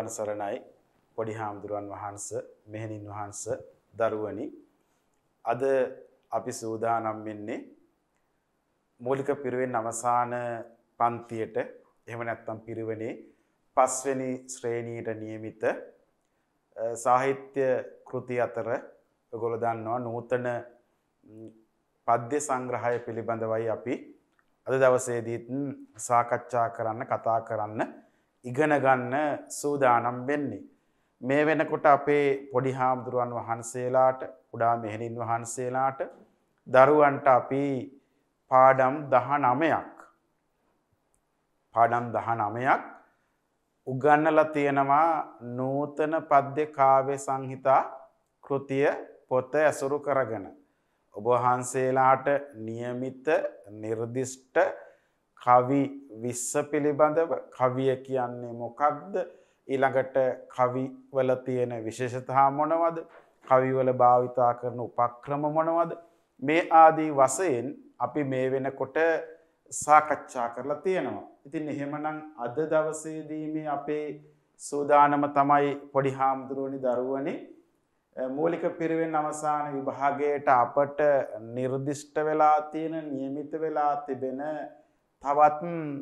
තෙරුවන් සරණයි පොඩි හාමුදුරුවන් වහන්සේ මෙහෙණින් වහන්සේ දරුවනි අද අපි සූදානම් වෙන්නේ මූලික පිරිවෙන් අවසාන පන්තියට එහෙම නැත්නම් පිරිවෙනේ 5 වෙනි ශ්‍රේණියට නියමිත සාහිත්‍ය කෘති අතර ඔයගොල්ලෝ දන්නවා නූතන පද්‍ය සංග්‍රහය පිළිබඳවයි අපි අද දවසේදීත් සාකච්ඡා කරන්න කතා කරන්න ඉගෙන ගන්න සූදානම් වෙන්නේ. මේ වෙනකොට අපේ පොඩි හාමුදුරුවන් වහන්සේලාට කුඩා මෙහෙණින් වහන්සේලාට දරුවන්ට අපි පාඩම් 19ක් උගන්වලා තියෙනවා නූතන පද්‍ය කාව්‍ය සංහිතා කෘතිය පොත ඇසුරු කරගෙන. ඔබ වහන්සේලාට નિયમિત නිර්දිෂ්ට කවි 20 පිළිබඳව කවිය කියන්නේ මොකක්ද ඊළඟට කවි වල තියෙන විශේෂතා මොනවද කවි වල භාවිතා කරන උපක්‍රම මොනවද මේ ආදී වශයෙන් අපි මේ වෙනකොට සාකච්ඡා කරලා තියෙනවා. ඉතින් එහෙමනම් අද දවසේදී මේ අපේ සූදානම තමයි පොඩි හාමුදුරුවනි දරුවනේ මූලික පිරිවෙන් අවසාන විභාගයට අපට නිර්දිෂ්ට වෙලා තියෙන નિયમિત වෙලා තිබෙන තවත්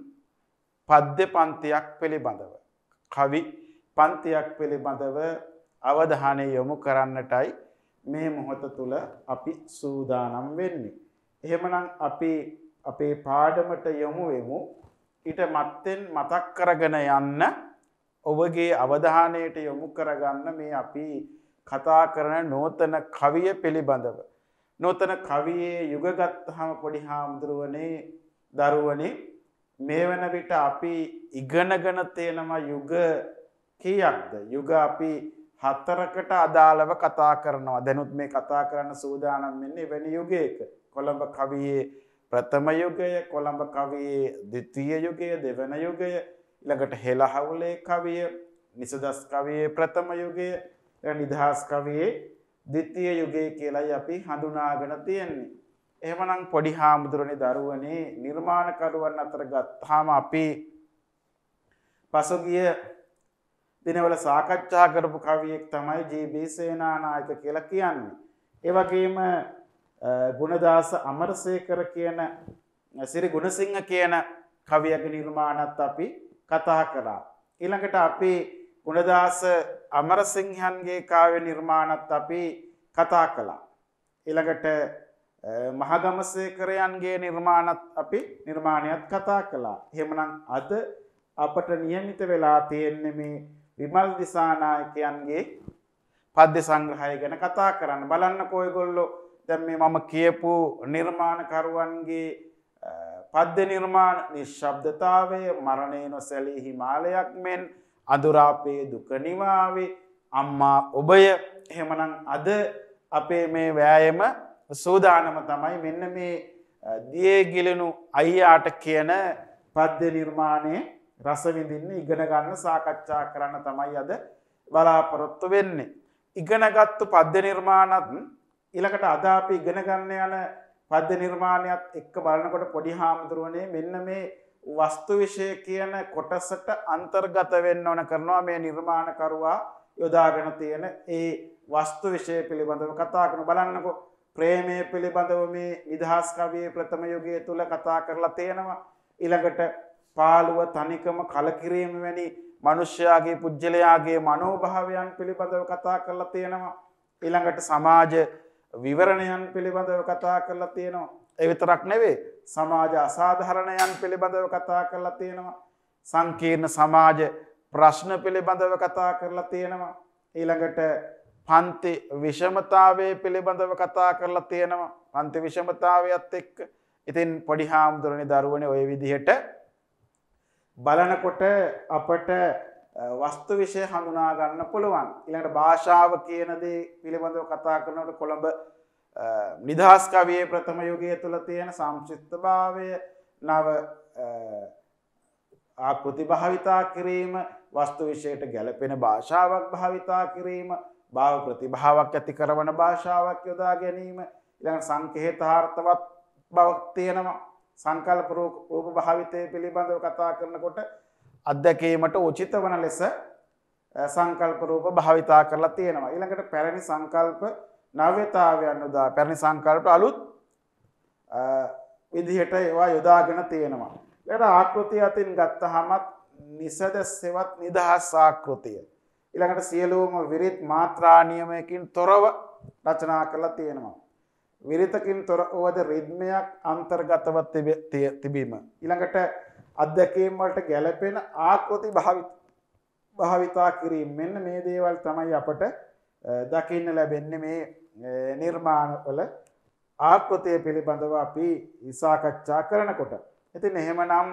පද්‍ය පන්තියක් පිළිබඳව කවි පන්තියක් පිළිබඳව අවධානය යොමු කරන්නටයි මේ මොහොත තුල අපි සූදානම් වෙන්නේ. එහෙමනම් අපි අපේ පාඩමට යොමු වෙමු. ඊට මත්තෙන් මතක් කරගෙන යන්න ඔබගේ අවධානයට යොමු කරගන්න මේ අපි කතා කරන නූතන කවිය පිළිබඳව. නූතන කවියේ යුග ගත්තාම පොඩි හාමුදුරුවනේ දරුවනේ මේ වෙන විට අපි ඉගෙනගෙන තියෙනවා යුග කීයක්ද? යුග අපි 4කට අදාළව කතා කරනවා. දැනුත් මේ කතා කරන්න සූදානම් වෙන්නේ වෙන යුගයක. කොළඹ කවියේ ප්‍රථම යුගය, කොළඹ කවියේ ද්විතීය යුගය, දෙවන යුගය, ඊළඟට හෙළහවුලේ කවිය, නිසදස් කවියේ ප්‍රථම යුගය, නිදහස් කවියේ ද්විතීය යුගය කියලායි අපි හඳුනාගෙන තියෙන්නේ. එහෙමනම් පොඩි හාමුදුරනේ දරුවනේ නිර්මාණකරුවන් අතර ගත්තාම අපි පසුගිය දිනවල සාකච්ඡා කරපු කවියෙක් තමයි ජී.බී. සේනානායක කියලා කියන්නේ. ඒ වගේම ගුණදාස අමරසේකර කියන සිරි ගුණසිංහ කියන කවියක නිර්මාණත් අපි කතා කළා. ඊළඟට අපි ගුණදාස අමරසිංහන්ගේ කාව්‍ය නිර්මාණත් අපි කතා කළා. ඊළඟට මහගමසේකරයන්ගේ නිර්මාණයත් කතා කළා. එහෙමනම් අද අපට નિયમિત වෙලා තියෙන්නේ මේ විමල් දිසානායකයන්ගේ පද්‍ය සංග්‍රහය ගැන කතා කරන්න. බලන්නකෝ ඔයගොල්ලෝ දැන් මේ මම කියපු නිර්මාණකරුවන්ගේ පද්‍ය නිර්මාණ නිශ්ශබ්දතාවය, මරණේ නොසැලී හිමාලයක් මෙන්, අඳුරාපේ දුක නිවාවේ, අම්මා ඔබය. එහෙමනම් අද අපේ මේ වෑයම සූදානම තමයි මෙන්න මේ දියේ ගිලෙනු අයියාට කියන පද්‍ය නිර්මාණයේ රස විඳින්න ඉගෙන ගන්න සාකච්ඡා කරන්න තමයි අද බලාපොරොත්තු වෙන්නේ. ඉගෙනගත්තු පද්‍ය නිර්මාණත් ඊළඟට අද අපි ඉගෙන ගන්න යන පද්‍ය නිර්මාණයත් එක්ක බලනකොට පොඩි හාමුදුරුවනේ මෙන්න මේ වස්තු විෂය කියන කොටසට අන්තර්ගත වෙන්න ඕන කරනවා මේ නිර්මාණකරුවා යොදාගෙන තියෙන ඒ වස්තු විෂය පිළිබඳව කතා කරන බලන්නකෝ ප්‍රේමය පිළිබඳව මේ නිදහස් කවියේ ප්‍රථම යුගයේ තුල කතා කරලා තියෙනවා. ඊළඟට පාළුව තනිකම කලකිරීම වැනි මිනිස්යාගේ පුජ්‍යලයාගේ මනෝභාවයන් පිළිබඳව කතා කරලා තියෙනවා. ඊළඟට සමාජ විවරණයන් පිළිබඳව කතා කරලා තියෙනවා. ඒ විතරක් නෙවෙයි සමාජ අසාධාරණයන් පිළිබඳව කතා කරලා තියෙනවා. සංකීර්ණ සමාජ ප්‍රශ්න පිළිබඳව කතා කරලා තියෙනවා. ඊළඟට පන්ති විෂමතාවයේ පිළිබඳව කතා කරලා තියෙනවා. පන්ති විෂමතාවයත් එක්ක ඉතින් පොඩි හාමුදුරනේ දරුවනේ ওই විදිහට බලනකොට අපට වස්තු විෂය හඳුනා ගන්න පුළුවන්. ඊළඟට භාෂාව කියන දේ පිළිබඳව කතා කරනකොට කොළඹ නිදහස් කවියේ ප්‍රථම යුගයේ තුල තියෙන සංක්ෂිප්තභාවය, නව ආකෘති භාවිතා කිරීම, වස්තු විෂයට ගැළපෙන භාෂාවක් භාවිතා කිරීම, භාව ප්‍රතිභාවක් ඇති කරන භාෂාවක් යොදා ගැනීම, ඊළඟ සංකේතාර්ථවත් බවක් තියෙනවා. සංකල්ප රූප භාවිතය පිළිබඳව කතා කරනකොට අධ්‍යක්ීමට උචිත වන ලෙස සංකල්ප රූප භාවිතා කරලා තියෙනවා. ඊළඟට පැරණි සංකල්ප නව්‍යතාවයන් උදා පැරණි සංකල්ප අලුත් විදිහට ඒවා යොදාගෙන තියෙනවා. ඊළඟට ආකෘතිය අතින් ගත්තහමත් නිසද සෙවත් නිදහස් ආකෘතිය. ඊළඟට සියලුම විරිත් මාත්‍රා නියමයකින් තොරව රචනා කරලා තියෙනවා. විරිතකින් තොර වූද රිද්මයක් අන්තර්ගතව තිබීම. ඊළඟට අධ්‍යක්ීම් වලට ගැළපෙන ආකෘති භාවිතා කිරීම. මෙන්න මේ දේවල් තමයි අපට දකින්න ලැබෙන්නේ මේ නිර්මාණවල ආකෘතිය පිළිබඳව අපි සාකච්ඡා කරනකොට. ඉතින් එහෙමනම්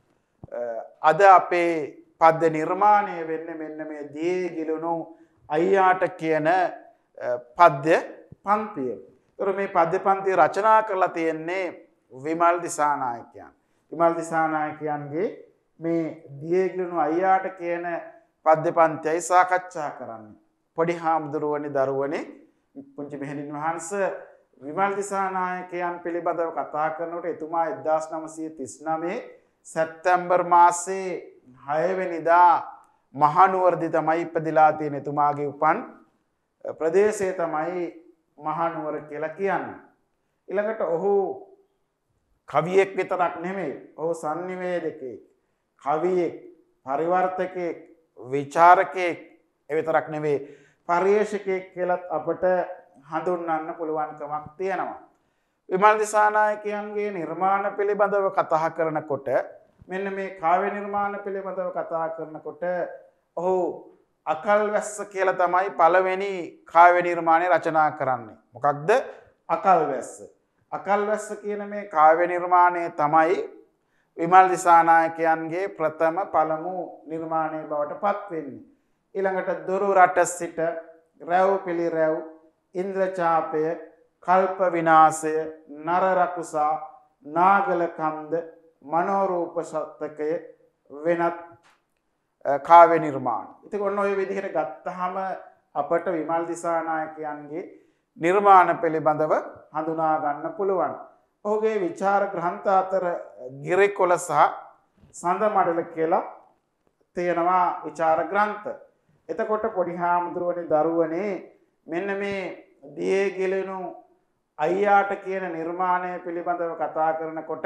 අද අපේ පද්‍ය නිර්මාණය වෙන්නේ මෙන්න මේ දී ගිලුණු අයියාට කියන පද්‍ය පන්තිය. ඒතර මේ පද්‍ය පන්තිය රචනා කරලා තියෙන්නේ විමල් දිසානායකයන්. විමල් දිසානායකයන්ගේ මේ දී ගිලුණු අයියාට කියන පද්‍ය පන්තියයි සාකච්ඡා කරන්නේ. පොඩි හාමුදුරුවනි දරුවනේ පුංචි මෙහෙණින් වහන්සේ විමල් දිසානායකයන් පිළිබඳව කතා කරනකොට එතුමා 1939 සැප්තැම්බර් මාසේ 6 වෙනිදා මහනුවරදී තමයි ඉපදිලා තියෙන. එතුමාගේ උපන් ප්‍රදේශය තමයි මහනුවර කියලා කියන්නේ. ඊළඟට ඔහු කවියෙක් විතරක් නෙමෙයි. ඔහු සංනිවේදකයෙක්, කවියෙක්, පරිවර්තකයෙක්, විචාරකයෙක් විතරක් නෙමෙයි පරිේශකයෙක් කියලත් අපට හඳුන්වන්න පුළුවන්කමක් තියෙනවා. විමල් දිසානායකයන්ගේ නිර්මාණ පිළිබඳව කතා කරනකොට මෙන්න මේ කාව්‍ය නිර්මාණ පිළිබඳව කතා කරනකොට ඔහු අකල්වැස්ස කියලා තමයි පළවෙනි කාව්‍ය නිර්මාණය රචනා කරන්නේ. මොකක්ද අකල්වැස්ස? අකල්වැස්ස කියන මේ කාව්‍ය නිර්මාණය තමයි විමල් දිසානායකයන්ගේ ප්‍රථම පළමු නිර්මාණය බවට පත් වෙන්නේ. ඊළඟට දොරු රට සිට රැව් පිළිරැව්, ඉන්ද්‍රචාපය, කල්ප විනාශය, නර රකුසා, නාගල කන්ද, මනෝරූප සත්‍යකය වෙනත් කාව්‍ය නිර්මාණ. ඉතින් ඔන්න ඔය විදිහට ගත්තාම අපට විමල් දිසානායකයන්ගේ නිර්මාණ පිළිබඳව හඳුනා ගන්න පුළුවන්. ඔහුගේ විචාර ග්‍රන්ථ අතර ගිරිකොළ සහ සඳ මඩල කියලා තියෙනවා විචාර ග්‍රන්ථ. එතකොට පොඩි හාමුදුරුවනේ දරුවනේ මෙන්න මේ දියේ ගිලෙනු අයියාට කියන නිර්මාණය පිළිබඳව කතා කරනකොට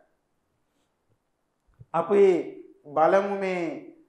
අපි බලමු මේ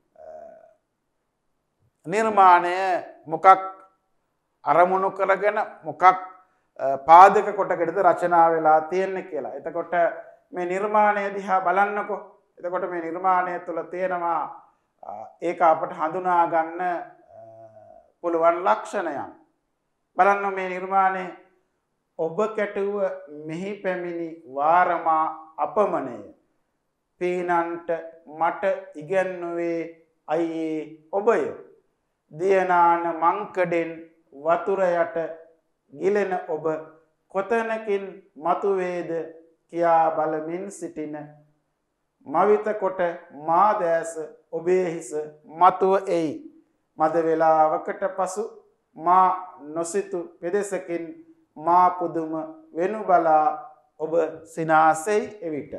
නිර්මාණය මොකක් අරමුණු කරගෙන මොකක් පාදක කොටකටද රචනා වෙලා තියෙන්නේ කියලා. එතකොට මේ නිර්මාණය දිහා බලන්නකෝ. එතකොට මේ නිර්මාණය තුළ තියෙනවා ඒක අපට හඳුනා ගන්න පුළුවන් ලක්ෂණයන්. බලන්න මේ නිර්මාණය ඔබ කැටුව මෙහි පැමිණි වාරමා අපමණය. පීනන්ට මට ඉගැන්නුවේ අයියේ ඔබය. දියනාන මංකඩෙන් වතුර යට ගිලෙන ඔබ කොතැනකින් මතුවේද කියා බලමින් සිටින මවිත කොට මා දැස ඔබේ හිස මතුව එයි. මද වේලාවකට පසු මා නොසිතු පෙදෙසකින් මා පුදුම වෙනු බලා ඔබ සිනාසෙයි එවිට.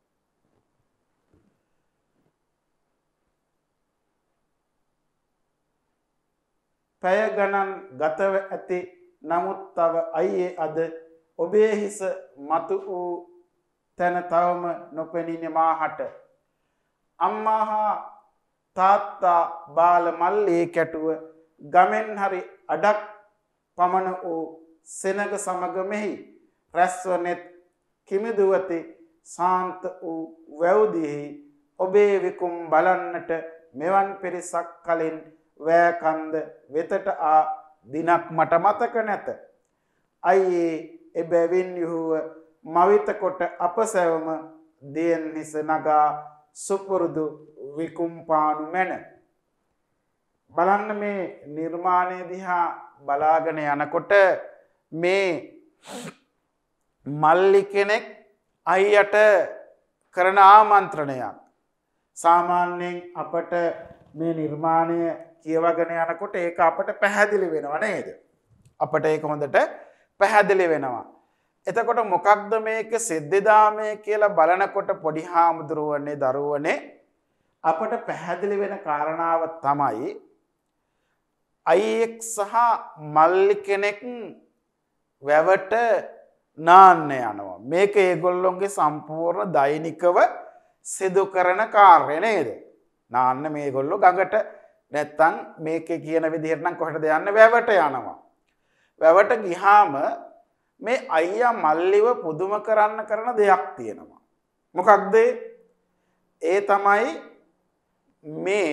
පැය ගණන් ගතව ඇති නමුත් තව අයියේ අද ඔබේ හිස මතු වූ තැන තවම නොපෙනින මාහට. අම්මා හා තාත්තා බාල මල්ලේ කැටුව ගමෙන් හරි අඩක් පමණ වූ සෙනග සමග මෙහි රැස්වනෙත් කිමිදුවති සාන්ත වූ වැව්දිහි ඔබේ විකුම් බලන්නට මෙවන් පිරිසක් කලින් වෑකන්ද වෙතට ආ දිනක් මට මතක නැත. අයියේ එබැවින් යුහුව මවිත කොට අප සැවම දියෙන් හිස නගා සුපුරුදු විකුම්පානු මැන. බලන්න මේ නිර්මාණය දිහා බලාගෙන යනකොට මේ මල්ලි කෙනෙක් අයියට කරන ආමන්ත්‍රණයක්. සාමාන්‍යයෙන් අපට මේ නිර්මාණය කියවගෙන යනකොට ඒක අපට පැහැදිලි වෙනවා නේද? අපට ඒක හොඳට පැහැදිලි වෙනවා. එතකොට මොකක්ද මේක සිද්ධාමය කියලා බලනකොට පොඩි හාමුදුරුවනේ දරුවනේ අපට පැහැදිලි වෙන කාරණාව තමයි අයියෙක් සහ මල්ලි කෙනෙක් වැවට නාන්න යනවා. මේක ඒගොල්ලොන්ගේ සම්පූර්ණ දෛනිකව සිදු කරන කාර්ය නේද? නාන්න මේගොල්ලෝ ගඟට නැත්තම් මේකේ කියන විදිහට නම් කොහෙටද යන්නේ? වැවට යනවා. වැවට ගියාම මේ අයියා මල්ලිව පුදුම කරන්න කරන දෙයක් තියෙනවා. මොකක්ද? ඒ තමයි මේ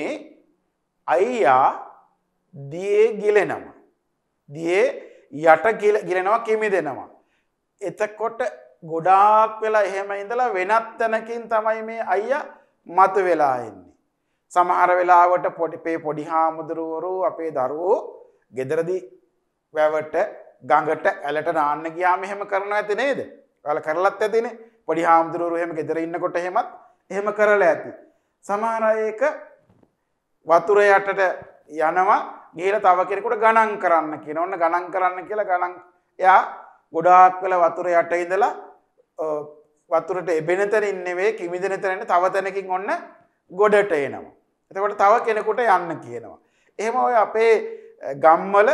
අයියා දියේ ගිලෙනවා. දියේ යට ගිලෙනවා කිමිදෙනවා. එතකොට ගොඩාක් වෙලා එහෙම ඉඳලා වෙනත් තැනකින් තමයි මේ අයියා මතු වෙලා එන්නේ. සමහර වෙලාවට පොඩි හාමුදුරුවෝ අපේ දරුවෝ ගෙදරදී වැවට ගඟට ඇලට නාන්න ගියාම එහෙම කරනවා ඇති නේද? ඔයාලා කරලත් ඇතිනේ. පොඩි හාමුදුරුවෝ එහෙම ගෙදර ඉන්නකොට එහෙම කරලා ඇති. සමහර අය ඒක වතුර යටට යනවා ගිහලා තව කෙනෙකුට ගණන් කරන්න කියන. ඔන්න ගණන් කරන්න කියලා ගණන් එයා ගොඩාක් වෙලා වතුර යට ඉඳලා වතුරට එබෙන තැනින් නෙවෙයි කිමිදෙන තැනින් තව තැනකින් ඔන්න ගොඩට එනවා. එතකොට තව කෙනෙකුට යන්න කියනවා. එහෙම ඔය අපේ ගම්වල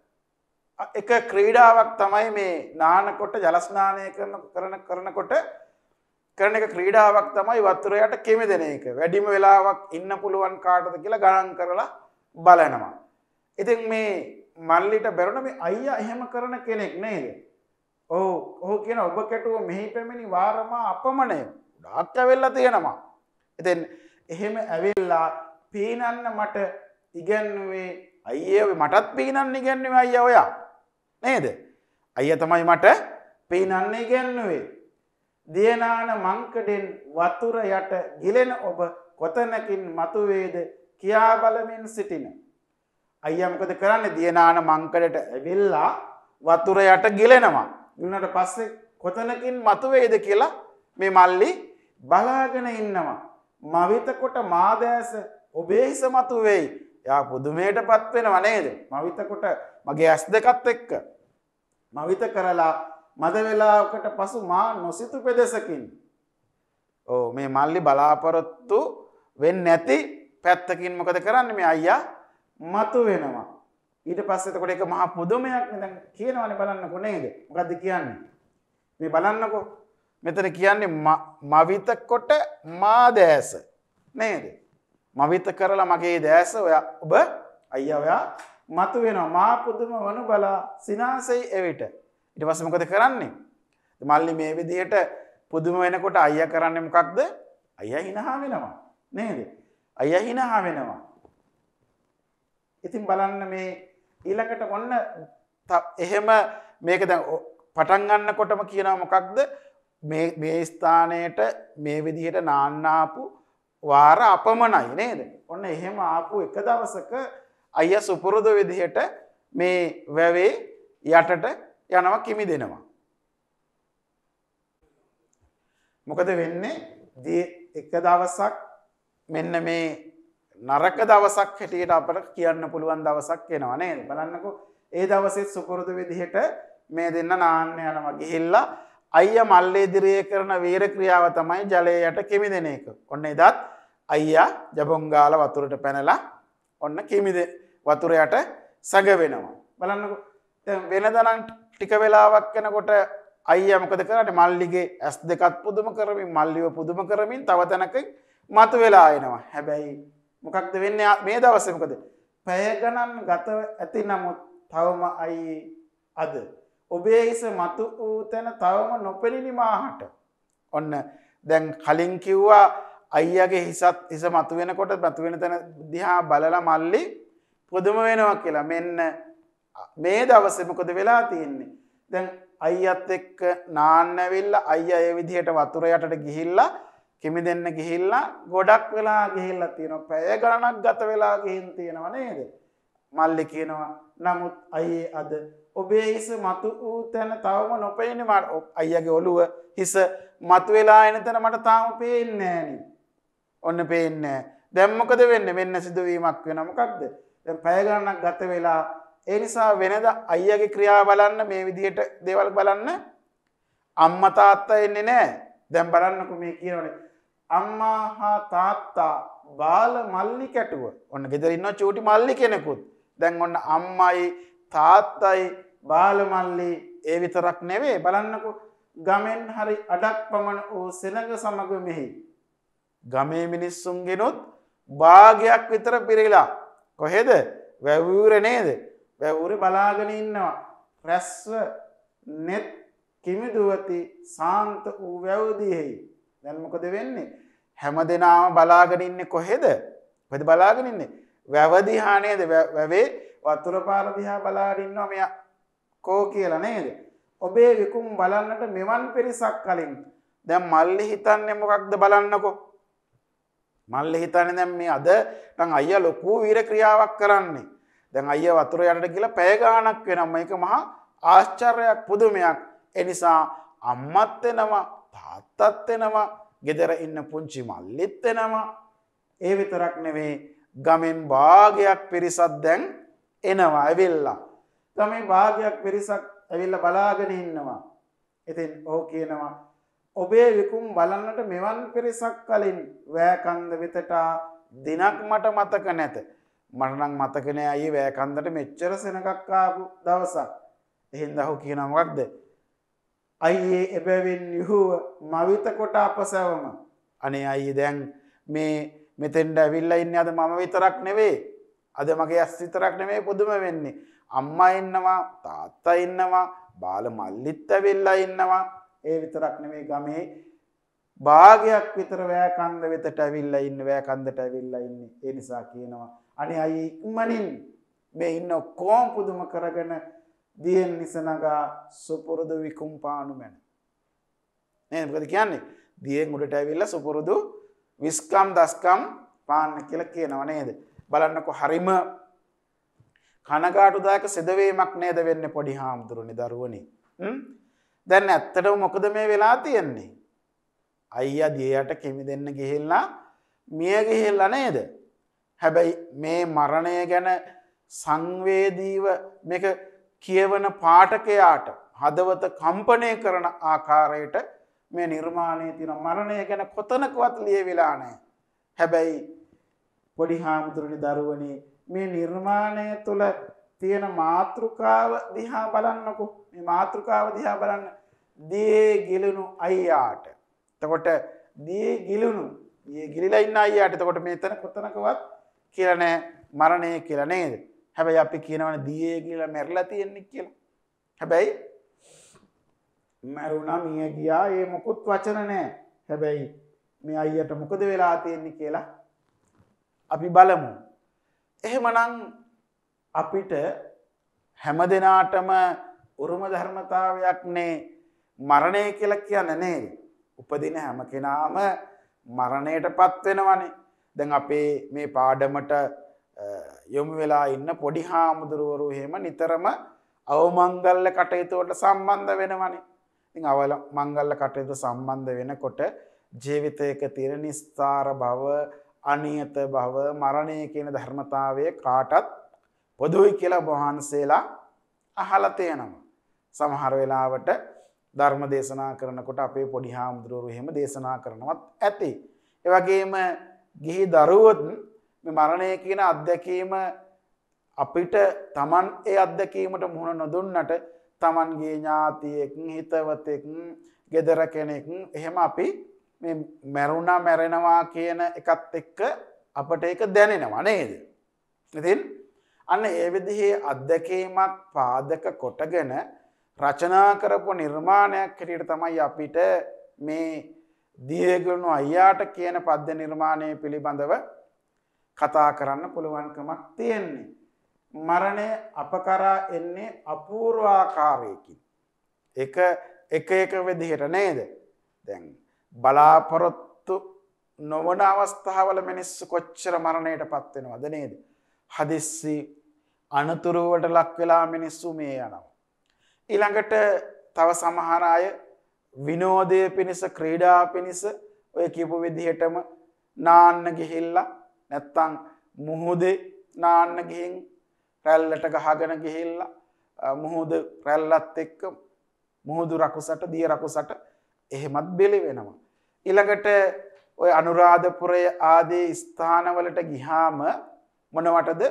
එක ක්‍රීඩාවක් තමයි මේ නානකොට ජල ස්නානය කරනකොට කරන එක ක්‍රීඩාවක් තමයි වතුර යට කිමිදෙන එක. වැඩිම වෙලාවක් ඉන්න පුළුවන් කාටද කියලා ගණන් කරලා බලනවා. ඉතින් මේ මල්ලිට බැරුණ මේ අයියා එහෙම කරන කෙනෙක් නේද? ඔව් කියන ඔබ කැටුව මෙහි පැමිණි වාරමා අපමණය. ඩාක් ඇවිල්ලා තියෙනවා. ඉතින් එහෙම ඇවිල්ලා පීනන්න මට ඉගැන්නුවේ අයියේ මටත් පීනන්න ඉගැන්නුවේ අයියා ඔයා. නේද? අයියා තමයි මට පීනන්න ඉගැන්නුවේ. දියනාන මංකඩෙන් වතුර යට ගිලෙන ඔබ කොතනකින් මතුවේද කියා බලමින් සිටින. අයියා මොකද කරන්නේ? දියනාන මංකඩට ඇවිල්ලා වතුර යට ගිලෙනවා. ගිලුණාට පස්සේ කොතනකින් මතුවේද කියලා මේ මල්ලි බලාගෙන ඉන්නවා. මවිත කොට මාදෑස ඔබේ හිස මතුවේයි. යා පුදුමයටපත් වෙනව නේද? මවිත කොට මගේ ඇස් දෙකත් එක්ක මවිත කරලා මද වේලාවකට පසු මා නොසිතු පෙදෙසකින් මේ මල්ලි බලාපොරොත්තු වෙන්නේ නැති පැත්තකින් මොකද කරන්නේ? මේ අයියා මතු වෙනවා. ඊට පස්සේ එතකොට ඒක මහා පුදුමයක් නේ. දැන් කියනවනේ බලන්නකො නේද? මොකද්ද කියන්නේ? මේ බලන්නකො. මෙතන කියන්නේ මවිත කොට මා දැස නේද? මවිත කරලා මගේ දැස ඔබ අයියා ඔයා මතු වෙනවා. මා පුදුම වනු බලා සිනාසෙයි එවිට. ඊට පස්සේ මොකද කරන්නේ? මල්ලි මේ විදිහට පුදුම වෙනකොට අයියා කරන්නේ මොකක්ද? අයියා hina වෙනවා නේද? අයියා hina වෙනවා. ඉතින් බලන්න මේ ඊළඟට ඔන්න එහෙම මේක දැන් පටන් ගන්නකොටම කියනවා මොකක්ද? මේ ස්ථානයට මේ විදිහට නාන්න ආපු වාර අපමණයි නේද? ඔන්න එහෙම ආපු එක දවසක අයියා සුපුරුදු විදිහට මේ වැවේ යටට යනවා කිමිදෙනවා. මොකද වෙන්නේ? එක දවසක් මෙන්න මේ නරක දවසක් හැටියට අපට කියන්න පුළුවන් දවසක් එනවා නේද? බලන්නකෝ. ඒ දවසේ සුපුරුදු විදිහට මේ දෙන්න නාන්න යනවා ගිහිල්ලා අයියා මල්ලේ ඉදිරියේ කරන වීර ක්‍රියාව තමයි ජලයේ යට කිමිදෙන එක. ඔන්න එදත් අයියා ජබොන් ගාලා වතුරට පැනලා ඔන්න වතුර යට සැග වෙනවා. බලන්නකෝ. දැන් වෙනදා නම් ටික වෙලාවක් යනකොට අයියා මොකද කරන්නේ? මල්ලිගේ ඇස් දෙකත් පුදුම කරමින් මල්ලිව පුදුම කරමින් තව තැනක මතු වෙලා එනවා. හැබැයි මොකක්ද වෙන්නේ මේ දවසේ? මොකද පැය ගණන් ගත ඇති නමුත් තවම අයියේ අද ඔබේ හිස මතු වූ තැන තවම නොපෙනිනි මාහට. ඔන්න දැන් කලින් කිව්වා අයියාගේ හිස මතු වෙනකොට මතු වෙන තැන දිහා බලලා මල්ලි පුදුම වෙනවා කියලා. මෙන්න මේ දවසේ මොකද වෙලා තියෙන්නේ? දැන් අයියත් එක්ක නාන්න ඇවිල්ලා අයියා ඒ විදිහට වතුර යටට ගිහිල්ලා කිමිදෙන්න ගිහිල්ලා ගොඩක් වෙලා ගිහිල්ලා තියෙනවා. පැය ගණනක් ගත වෙලා ගිහින් තියෙනවා නේද? මල්ලි කියනවා නමුත් අයියේ අද ඔබේ හිස මතු වූ තැන තවම නොපෙන්නේ. අයියාගේ ඔළුව හිස මතු වෙලා එන තැන මට තාම පේන්නේ නෑනේ. ඔන්න පේන්නේ නෑ. දැන් මොකද වෙන්නේ? මෙන්න සිදුවීමක් වෙනවා. මොකක්ද? දැන් පැය ගණනක් ගත වෙලා ඒ නිසා වෙනද අයියාගේ ක්‍රියාව බලන්න මේ විදිහට දේවල් බලන්න අම්මා තාත්තා එන්නේ නෑ. දැන් බලන්නකො මේ කියනවනේ අම්මා හා තාත්තා බාල මල්ලි කැටුව. ඔන්න ගෙදර ඉන්න චූටි මල්ලි කෙනෙකුත් දැන් ඔන්න අම්මයි තාත්තයි බාලමල්ලි ඒ විතරක් නෙවෙයි බලන්නකෝ ගමෙන් හරි අඩක් පමණ වූ සෙනඟ සමග මෙහි ගමේ මිනිස්සුන්ගෙනුත් භාගයක් විතර පිරීලා කොහෙද වැව්වුරේ නේද වැව්වුරේ බලාගෙන ඉන්නවා රැස්ව net කිමිදුවති සාන්ත වූ වැව්දියෙහි දැන් මොකද වෙන්නේ හැමදෙනාම බලාගෙන ඉන්නේ කොහෙද කොහෙද බලාගෙන ඉන්නේ වැව දිහා නේද වැවේ වතුර පාර දිහා බලාගෙන ඉන්නවා මෙයා කෝ කියලා නේද ඔබේ විකුම් බලන්නට මෙවන් පිරිසක් කලින් දැන් මල්ලි හිතන්නේ මොකක්ද බලන්නකෝ මල්ලි හිතන්නේ දැන් මේ අද නම් අයියා ලොකු වීර ක්‍රියාවක් කරන්නේ දැන් අයියා වතුර යන්නට ගිහලා පැය ගාණක් වෙනවා මේක මහා ආශ්චර්යයක් පුදුමයක් ඒ නිසා අම්මත් වෙනවා තාත්තත් වෙනවා ගෙදර ඉන්න පුංචි මල්ලිත් වෙනවා ඒ විතරක් නෙවෙයි ගමෙන් භාගයක් පිරිසක් දැන් එනවා ඇවිල්ලා ගමේ භාගයක් පිරිසක් ඇවිල්ලා බලාගෙන ඉන්නවා ඉතින් ඔහු කියනවා ඔබේ විකුම් බලන්නට මෙවන් පිරිසක් කලින් වෑකන්ද වෙතට දිනක් මට මතක නැත මට නම් මතක නෑ අයියේ වෑකන්දට මෙච්චර සෙනගක් ආපු දවසක් එහෙනම් ඔහු කියනවා මොකක්ද අයියේ එබැවින් යුහුව මවිත කොට අපසවම අනේ අයියේ දැන් මේ මෙතෙන්ට ඇවිල්ලා ඉන්නේ අද මම විතරක් නෙවෙයි අද මගේ ඇස් විතරක් නෙවෙයි පුදුම වෙන්නේ අම්මා ඉන්නවා තාත්තා ඉන්නවා බාල මල්ලිත් ඇවිල්ලා ඉන්නවා ඒ විතරක් නෙවෙයි ගමේ භාගයක් විතර වෑකන්ද වෙතට ඇවිල්ලා ඉන්නේ වෑකන්දට ඇවිල්ලා ඉන්නේ ඒ නිසා කියනවා අනේ අයියේ ඉක්මනින් මේ ඉන්න කොම් පුදුම කරගෙන දියෙන් නිසනගා සුපුරුදු විකුම් පානු මැන නේද මොකද කියන්නේ දියෙන් උඩට ඇවිල්ලා සුපුරුදු විස්කම් දස්කම් පාන්න කියලා කියනවා නේද බලන්නකො හරිම කනගාටුදායක සිදුවීමක් නේද වෙන්නේ පොඩි හාමුදුරනේ දරුවනේ දැන් ඇත්තටම මොකද මේ වෙලා තියෙන්නේ අයියා දියට කෙමි දෙන්න ගිහිල්ලා මිය ගිහිල්ලා නේද හැබැයි මේ මරණය ගැන සංවේදීව මේක කියවන පාඨකයාට හදවත කම්පණය කරන ආකාරයට මේ නිර්මාණයේ තියෙන මරණය ගැන කොතනකවත් ලියවිලා නැහැ. හැබැයි පොඩි හාමුදුරනේ දරුවනේ මේ නිර්මාණය තුළ තියෙන මාතෘකාව දිහා බලන්නකෝ. මේ මාතෘකාව දිහා බලන්න. දියේ ගිලුණු අයියාට. එතකොට දියේ ගිලිලා ඉන්න අයියාට එතකොට මෙතන කොතනකවත් කියලා නැහැ මරණය කියලා නේද? හැබැයි අපි කියනවනේ දියේ ගිලිලා මැරිලා තියෙන්නේ කියලා. හැබැයි මරුණා මිය ගියා ඒ මොකුත් වචන නැහැ. හැබැයි මේ අයියට මොකද වෙලා තියෙන්නේ කියලා අපි බලමු. එහෙමනම් අපිට හැමදෙනාටම උරුම ධර්මතාවයක් නේ මරණය කියලා කියන්නේ නේද? උපදින හැම කෙනාම මරණයටපත් වෙනවනේ. දැන් අපේ මේ පාඩමට යොමු වෙලා ඉන්න පොඩි හාමුදුරුවෝ එහෙම නිතරම අවමංගල්‍ය කටයුතු වලට සම්බන්ධ වෙනවනේ. ඉතින් අවමංගල්‍ය කටයුතු සම්බන්ධ වෙනකොට ජීවිතයක තියෙන නිස්තාර භව, අනියත භව, මරණය කියන ධර්මතාවය කාටත් පොදුයි කියලා වහන්සේලා අහලා තියෙනවා. සමහර වෙලාවට ධර්ම දේශනා කරනකොට අපේ පොඩි හාමුදුරුවෝ එහෙම දේශනා කරනවත් ඇති. ඒ වගේම ගිහි දරුවොත් මේ මරණය කියන අත්දැකීම අපිට Taman ඒ අත්දැකීමට මුහුණ නොදුන්නට Tamanගේ ඥාතියෙක්, හිතවතෙක්, ගෙදර කෙනෙක් එහෙම අපි මේ මරුණා මැරෙනවා කියන එකත් එක්ක අපට ඒක දැනෙනවා නේද? ඉතින් අන්න ඒ විදිහේ අත්දැකීමක් පාදක කොටගෙන රචනා කරපු නිර්මාණයක් හැටියට තමයි අපිට මේ දියගුණ අයියාට කියන පද්‍ය නිර්මාණය පිළිබඳව කතා කරන්න පුළුවන්කමක් තියෙන්නේ. මරණය අප කරා එන්නේ අපූර්ව ආකාරයකින්. එක විදිහට නේද? දැන් බලාපොරොත්තු නොවන අවස්ථාවල මිනිස්සු කොච්චර මරණයටපත් වෙනවද නේද? හදිස්සි අනතුරු වලට ලක් වෙලා මිනිස්සු මේ යනවා. ඊළඟට තව සමහර අය විනෝදයේ පිණිස ක්‍රීඩා පිණිස ඔය කියපු විදිහටම නාන්න ගිහිල්ලා නැත්තම් මුහුදේ නාන්න ගිහින් රැල්ලට ගහගෙන ගිහිල්ලා මුහුද රැල්ලත් එක්ක මුහුදු රකුසට දිය රකුසට එහෙමත් බෙලි වෙනවා. ඊළඟට ඔය අනුරාධපුරය ආදී ස්ථානවලට ගිහාම මොනවටද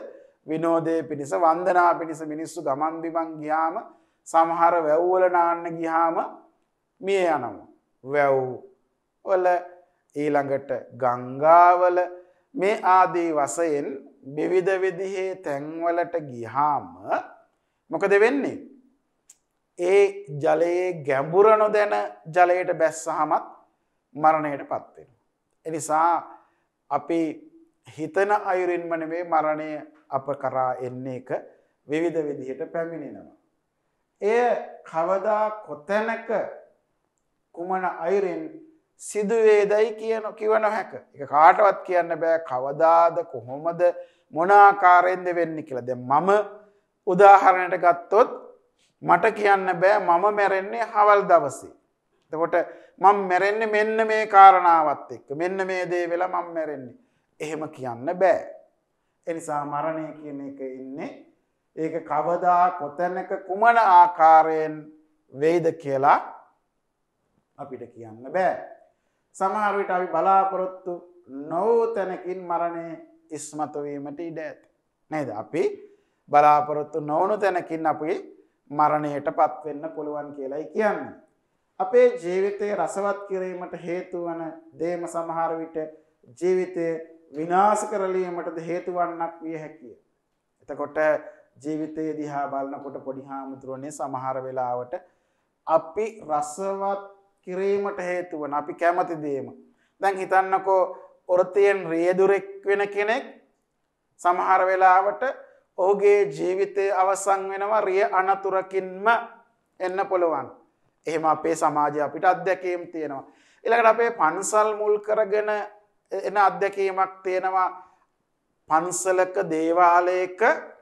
විනෝදයේ පිණිස වන්දනා පිණිස මිනිස්සු ගමන් බිමන් ගියාම සමහර වැව් වල නාන්න ගියාම මිය යනවා. වැව් වල ඊළඟට ගංගාවල මේ ආදී වශයෙන් විවිධ විදිහේ තැන්වලට ගියාම මොකද වෙන්නේ? ඒ ජලයේ ගැඹුර නොදැන ජලයට බැස්සහමත් මරණයටපත් වෙනවා. ඒ නිසා අපි හිතන අයුරින්ම නෙමෙයි මරණය අප කරා එන්නේ එක විවිධ විදිහට පැමිණෙනවා. එය කවදා කොතැනක කුමන අයුරින් සිදු වේදයි කිව නොහැක. ඒක කාටවත් කියන්න බෑ කවදාද කොහොමද මොන ආකාරයෙන්ද වෙන්නේ කියලා. දැන් මම උදාහරණයක් ගත්තොත් මට කියන්න බෑ මම මැරෙන්නේ හවල් දවසේ. එතකොට මම මැරෙන්නේ මෙන්න මේ කාරණාවත් එක්ක. මෙන්න මේ දේ වෙලා මම මැරෙන්නේ. එහෙම කියන්න බෑ. ඒ නිසා මරණය කියන එක ඉන්නේ ඒක කවදා කොතැනක කුමන ආකාරයෙන් වෙයිද කියලා අපිට කියන්න බෑ. සමහර විට අපි බලාපොරොත්තු නොවූ තැනකින් මරණය ඉස්මතු වීමට ඉඩ ඇත. නේද? අපි බලාපොරොත්තු නොවුණු තැනකින් අපි මරණයටපත් වෙන්න පුළුවන් කියලායි කියන්නේ. අපේ ජීවිතය රසවත් කිරීමට හේතු වන දේම සමහර විට ජීවිතය විනාශ කරලීමටද හේතු වන්නක් විය හැකිය. එතකොට ජීවිතය දිහා බලනකොට පොඩි හාමුදුරනේ සමහර වෙලාවට අපි රසවත් කිරීමට හේතු වන අපි කැමති දේම. දැන් හිතන්නකෝ ඔරතියෙන් රියදුරෙක් වෙන කෙනෙක් සමහර වෙලාවට ඔහුගේ ජීවිතය අවසන් වෙනවා රිය අනතුරකින්ම එන්න පුළුවන්. එහෙම අපේ සමාජයේ අපිට අත්දැකීම් තියෙනවා. ඊළඟට අපේ පන්සල් මුල් කරගෙන එන අත්දැකීමක් තියෙනවා. පන්සලක දේවාලයක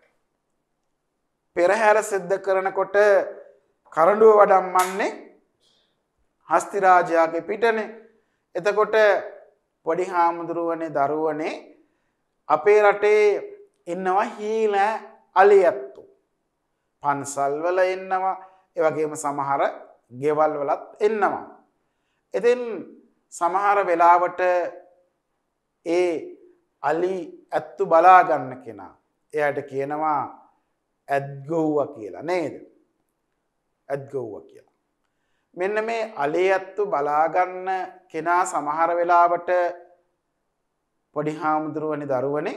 පෙරහැර සිද්ධ කරනකොට කරඬුව වඩම්මන්නේ හස්ති රාජයාගේ පිටනේ. එතකොට පොඩි හාමුදුරුවනේ දරුවනේ අපේ රටේ ඉන්නවා හීල අලියැත්තු. පන්සල් වල ඉන්නවා. ඒ වගේම සමහර ගෙවල් වලත් ඉන්නවා. ඉතින් සමහර වෙලාවට ඒ අලි ඇත්තු බලා ගන්න කෙනා එයාට කියනවා ඇත්ගොව්වා කියලා නේද? ඇත්ගොව්වා කියලා. මෙන්න මේ අලි ඇත්තු බලා ගන්න කෙනා සමහර වෙලාවට පොඩි හාමුදුරුවනේ දරුවනේ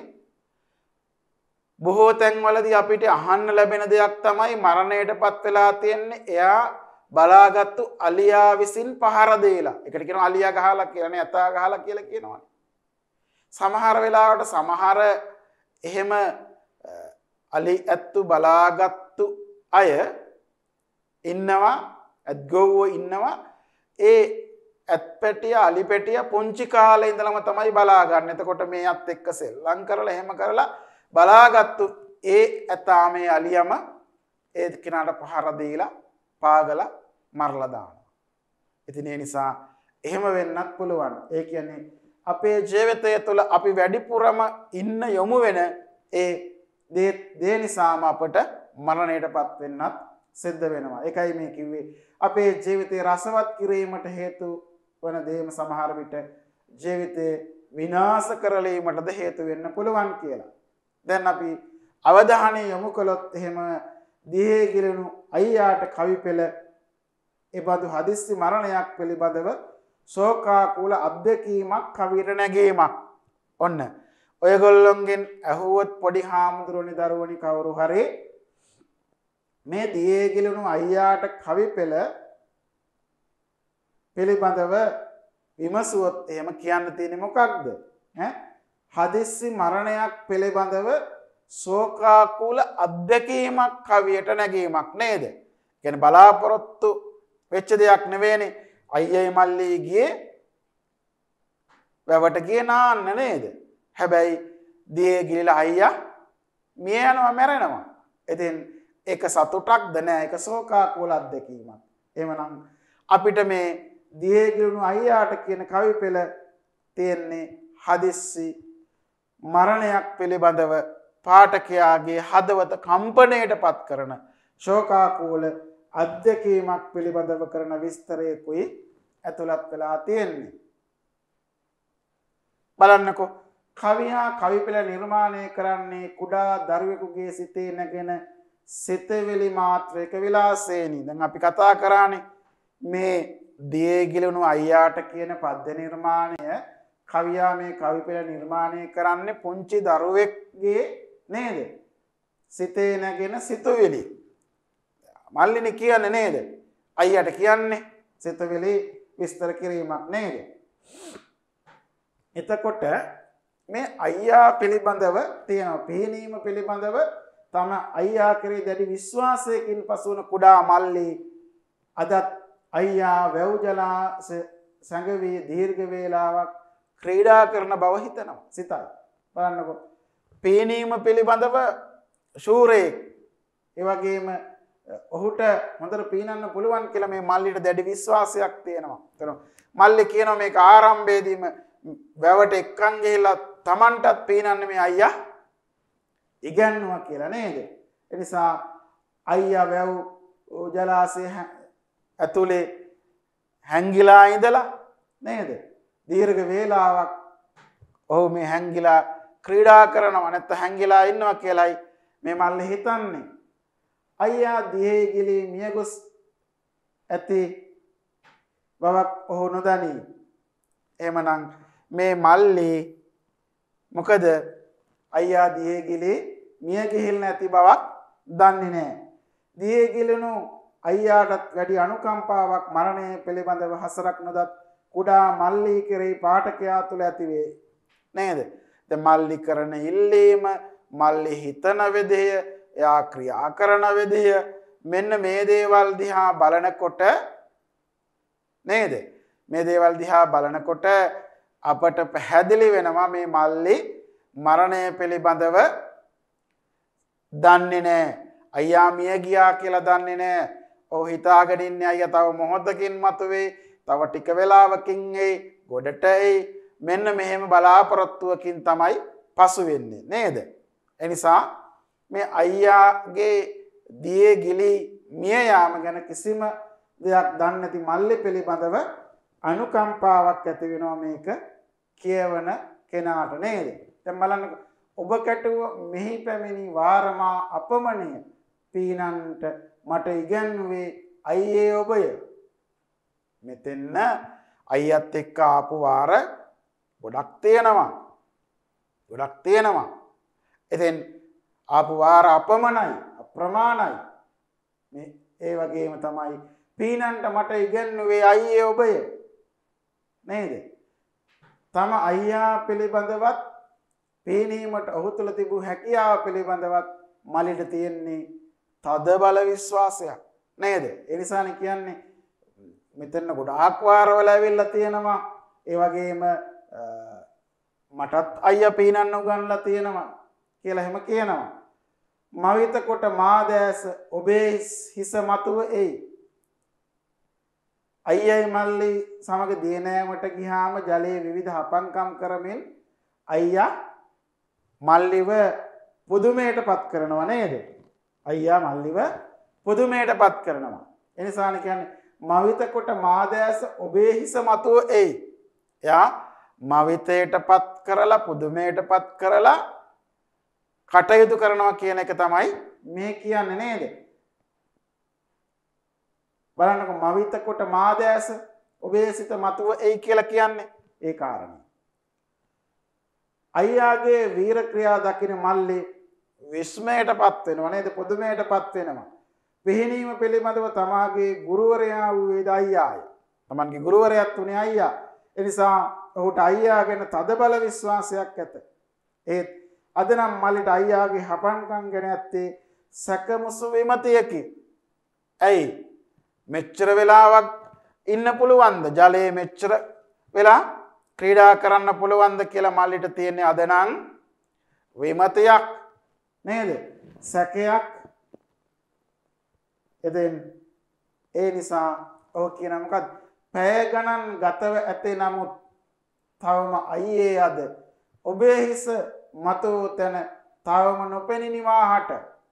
බොහෝ තැන්වලදී අපිට අහන්න ලැබෙන දෙයක් තමයි මරණයටපත් වෙලා තියෙන්නේ. එයා බලාගත්තු අලියා විසින් පහර දීලා. ඒකට කියනවා අලියා ගහලා කියලා නේ, ඇතා ගහලා කියලා කියනවා. සමහර වෙලාවට සමහර එහෙම අලි ඇත්තු බලාගත්තු අය ඉන්නවා, ඇත්ගොව්වෝ ඉන්නවා. ඒ ඇත් පැටිය අලි පැටිය පුංචි කාලේ ඉඳලම තමයි බලා ගන්න. එතකොට මේ අත් එක්ක සෙල්ලම් කරලා එහෙම කරලා බලාගත්තු ඒ ඇතා මේ අලියම ඒ කෙනාට පහර දීලා පාගලා මරලා දානවා. ඉතින් ඒ නිසා එහෙම වෙන්නත් පුළුවන්. ඒ කියන්නේ අපේ ජීවිතය තුළ අපි වැඩිපුරම ඉන්න යොමු වෙන ඒ දේ නිසාම අපට මරණයටපත් වෙන්නත් සිද්ධ වෙනවා. ඒකයි මේ කිව්වේ අපේ ජීවිතේ රසවත් කිරීමට හේතු වන දේම සමහර විට ජීවිතේ විනාශ කරලීමටද හේතු වෙන්න පුළුවන් කියලා. දැන් අපි අවධානය යොමු කළොත් එහෙම දිහේ ගිරණු අයියාට කවි පෙළ එබඳු හදිස්සි මරණයක් පිළිබඳව ශෝකාකූල අත්දැකීමක් කවියට නැගීමක්. ඔන්න ඔයගොල්ලොන්ගෙන් ඇහුවොත් පොඩි හාමුදුරුවනේ දරුවනි කවුරු හරි මේ දිහේ ගිරණු අයියාට කවි පෙළ පිළිබඳව විමසුවොත් එහෙම කියන්න තියෙන්නේ මොකක්ද? හදිස්සි මරණයක් පිළිබඳව ශෝකාකූල අත්දැකීමක් කවියට නැගීමක් නේද? කියන්නේ බලාපොරොත්තු වෙච්ච දෙයක් නෙවෙයිනේ. අයියයි මල්ලි ගියේ වැවට ගියේ නාන්න නේද? හැබැයි දියේ ගිලිලා අයියා මිය යනවා මැරෙනවා. ඉතින් ඒක සතුටක්ද නෑ, ඒක ශෝකාකූල අත්දැකීමක්. එහෙමනම් අපිට මේ දියේ ගිලුණු අයියාට කියන කවි පෙළ තියෙන්නේ හදිස්සි මරණයක් පිළිබඳව පාඨකයාගේ හදවත කම්පණයටපත් කරන ශෝකාකූල අත්දැකීමක් පිළිබඳව කරන විස්තරයකුයි ඇතුළත් වෙලා තියෙන්නේ. බලන්නකෝ කවියා කවි පෙළ නිර්මාණය කරන්නේ කුඩා දරුවෙකුගේ සිතේ නැගෙන සිතවිලි මාත්‍රයක විලාසේනි. දැන් අපි කතා කරානේ මේ දියේ ගිලුණු අයියාට කියන පද්‍ය නිර්මාණය කවියා මේ කවි පෙළ නිර්මාණය කරන්නේ පුංචි දරුවෙක්ගේ නේද? සිතේ නැගෙන සිතුවිලි. මල්ලිනි කියන්නේ නේද? අයියාට කියන්නේ සිතුවිලි විස්තර කිරීමක් නේද? එතකොට මේ අයියා පිළිබඳව තියෙන පිහිනීම පිළිබඳව තම අයියා කෙරෙහි දැඩි විශ්වාසයකින් පසුවන කුඩා මල්ලි අදත් අයියා වැව් ජලාශ සංගවී දීර්ඝ වේලාවක් ක්‍රීඩා කරන බව හිතනවා සිතයි. බලන්නකො පිහිනීම පිළිබඳව ශූරයෙක් ඒ වගේම ඔහුට හොඳට පීනන්න පුළුවන් කියලා මේ මල්ලිට දැඩි විශ්වාසයක් තියෙනවා. එතන මල්ලි කියනවා මේක ආරම්භයේදීම වැවට එක්කන් ගිහිල්ලා Tamanටත් පීනන්න මේ අයියා ඉගන්නවා කියලා නේද? ඒ නිසා අයියා වැව් ජලාශය ඇතුලේ හැංගිලා ඉඳලා නේද? දීර්ඝ වේලාවක් ඔහු මේ හැංගිලා ක්‍රීඩා කරනවා නැත්නම් හැංගිලා ඉන්නවා කියලායි මේ මල්ලි හිතන්නේ. අයියා දිහේ ගිලී මියගොස් ඇති බවක් ඔහු නොදනී. එහෙමනම් මේ මල්ලි මොකද අයියා දිහේ ගිලී මිය ගිහිල් නැති බවක් දන්නේ නැහැ. දිහේ ගිලුණු අයියාටත් වැඩි අනුකම්පාවක් මරණය පිළිබඳව හසරක් නොදත් කුඩා මල්ලි කෙරෙහි පාඨකයා තුල ඇති වේ. නේද? දැන් මල්ලි කරන ඉල්ලීම, මල්ලි හිතන විදිය, එයා ක්‍රියා කරන විදිය මෙන්න මේ දේවල් දිහා බලනකොට නේද? මේ දේවල් දිහා බලනකොට අපට පැහැදිලි වෙනවා මේ මල්ලි මරණය පිළිබඳව දන්නේ නැහැ. අයියා මිය ගියා කියලා දන්නේ නැහැ. ඔහු හිතාගෙන ඉන්නේ අයියා තව මොහොතකින් මතුවේ, තව ටික වෙලාවකින් එයි, ගොඩට එයි. මෙන්න මෙහෙම බලාපොරොත්තුවකින් තමයි පසු වෙන්නේ නේද? ඒ නිසා මේ අයියාගේ දියේ ගිලි මිය යාම ගැන කිසිම දෙයක් දන්නේ නැති මල්ලි පිළිබඳව අනුකම්පාවක් ඇති වෙනවා මේක කියවන කෙනාට නේද? දැන් බලන්න ඔබ කැටුව මෙහි පැමිණි වාරමා අපමණය පීනන්ට මට ඉගැන්වුවේ අයියේ ඔබය. මෙතෙන්න අයියත් එක්ක ආපු වාර ගොඩක් තියෙනවා. ගොඩක් තියෙනවා. එතෙන් ආපු වාර අපමණයි, අප්‍රමාණයි. මේ ඒ වගේම තමයි පීනන්ට මට ඉගැන්වුවේ අයියේ ඔබය. නේද? තම අයියා පිළිබඳවත් පීනීමට ඔහු තුළ තිබූ හැකියාව පිළිබඳවත් මලිට තියෙන්නේ තද බල විශ්වාසයක්. නේද? ඒ නිසානේ කියන්නේ මෙතන ගොඩාක් වාරවල ඇවිල්ලා තියෙනවා. ඒ වගේම මටත් අයියා පීනන්න උගන්ලා තියෙනවා කියලා එහෙම කියනවා. මවිත කොට මාදෑස ඔබේ හිස මතුව එයි. අයියයි මල්ලි සමග දිනෑමට ගියාම ජලයේ විවිධ හපංකම් කරමින් අයියා මල්ලිව පුදුමයටපත් කරනවා නේද? අයියා මල්ලිව පුදුමයටපත් කරනවා. ඒ නිසානේ කියන්නේ මවිත කොට මාදෑස ඔබේ හිස මතුව එයි. එයා මවිතයටපත් කරලා පුදුමයටපත් කරලා කටයුතු කරනවා කියන එක තමයි මේ කියන්නේ නේද? බලන්නකො මවිත කොට මාදෑස ඔබේ සිත මතුව එයි කියලා කියන්නේ ඒ කාරණේ. අයියාගේ වීර ක්‍රියා දකින මල්ලි විස්මයටපත් වෙනවා නේද? පුදුමයටපත් වෙනවා. පිහිනීම පිළිබඳව තමාගේ ගුරුවරයා වූ අයියාය. තමන්ගේ ගුරුවරයාත් උනේ අයියා. ඒ නිසා ඔහුට අයියා ගැන තදබල විශ්වාසයක් ඇත. ඒත් අද නම් මල්ලිට අයියාගේ හපන්කම් ගැන ඇත්තේ සැකමුසු විමතියකි. ඇයි? මෙච්චර වෙලාවක් ඉන්න පුළුවන්ද? ජලයේ මෙච්චර වෙලා ක්‍රීඩා කරන්න පුළුවන්ද කියලා මල්ලිට තියෙන්නේ අද නම් විමතියක් නේද? සැකයක්. එදෙන් ඒ නිසා ඔහු කියන මොකද? පැය ගණන් ගතව ඇතේ නමුත් තවම අයියේ අද ඔබේ හිස මතෝ තැන තවම නොපෙනිනි මාහට.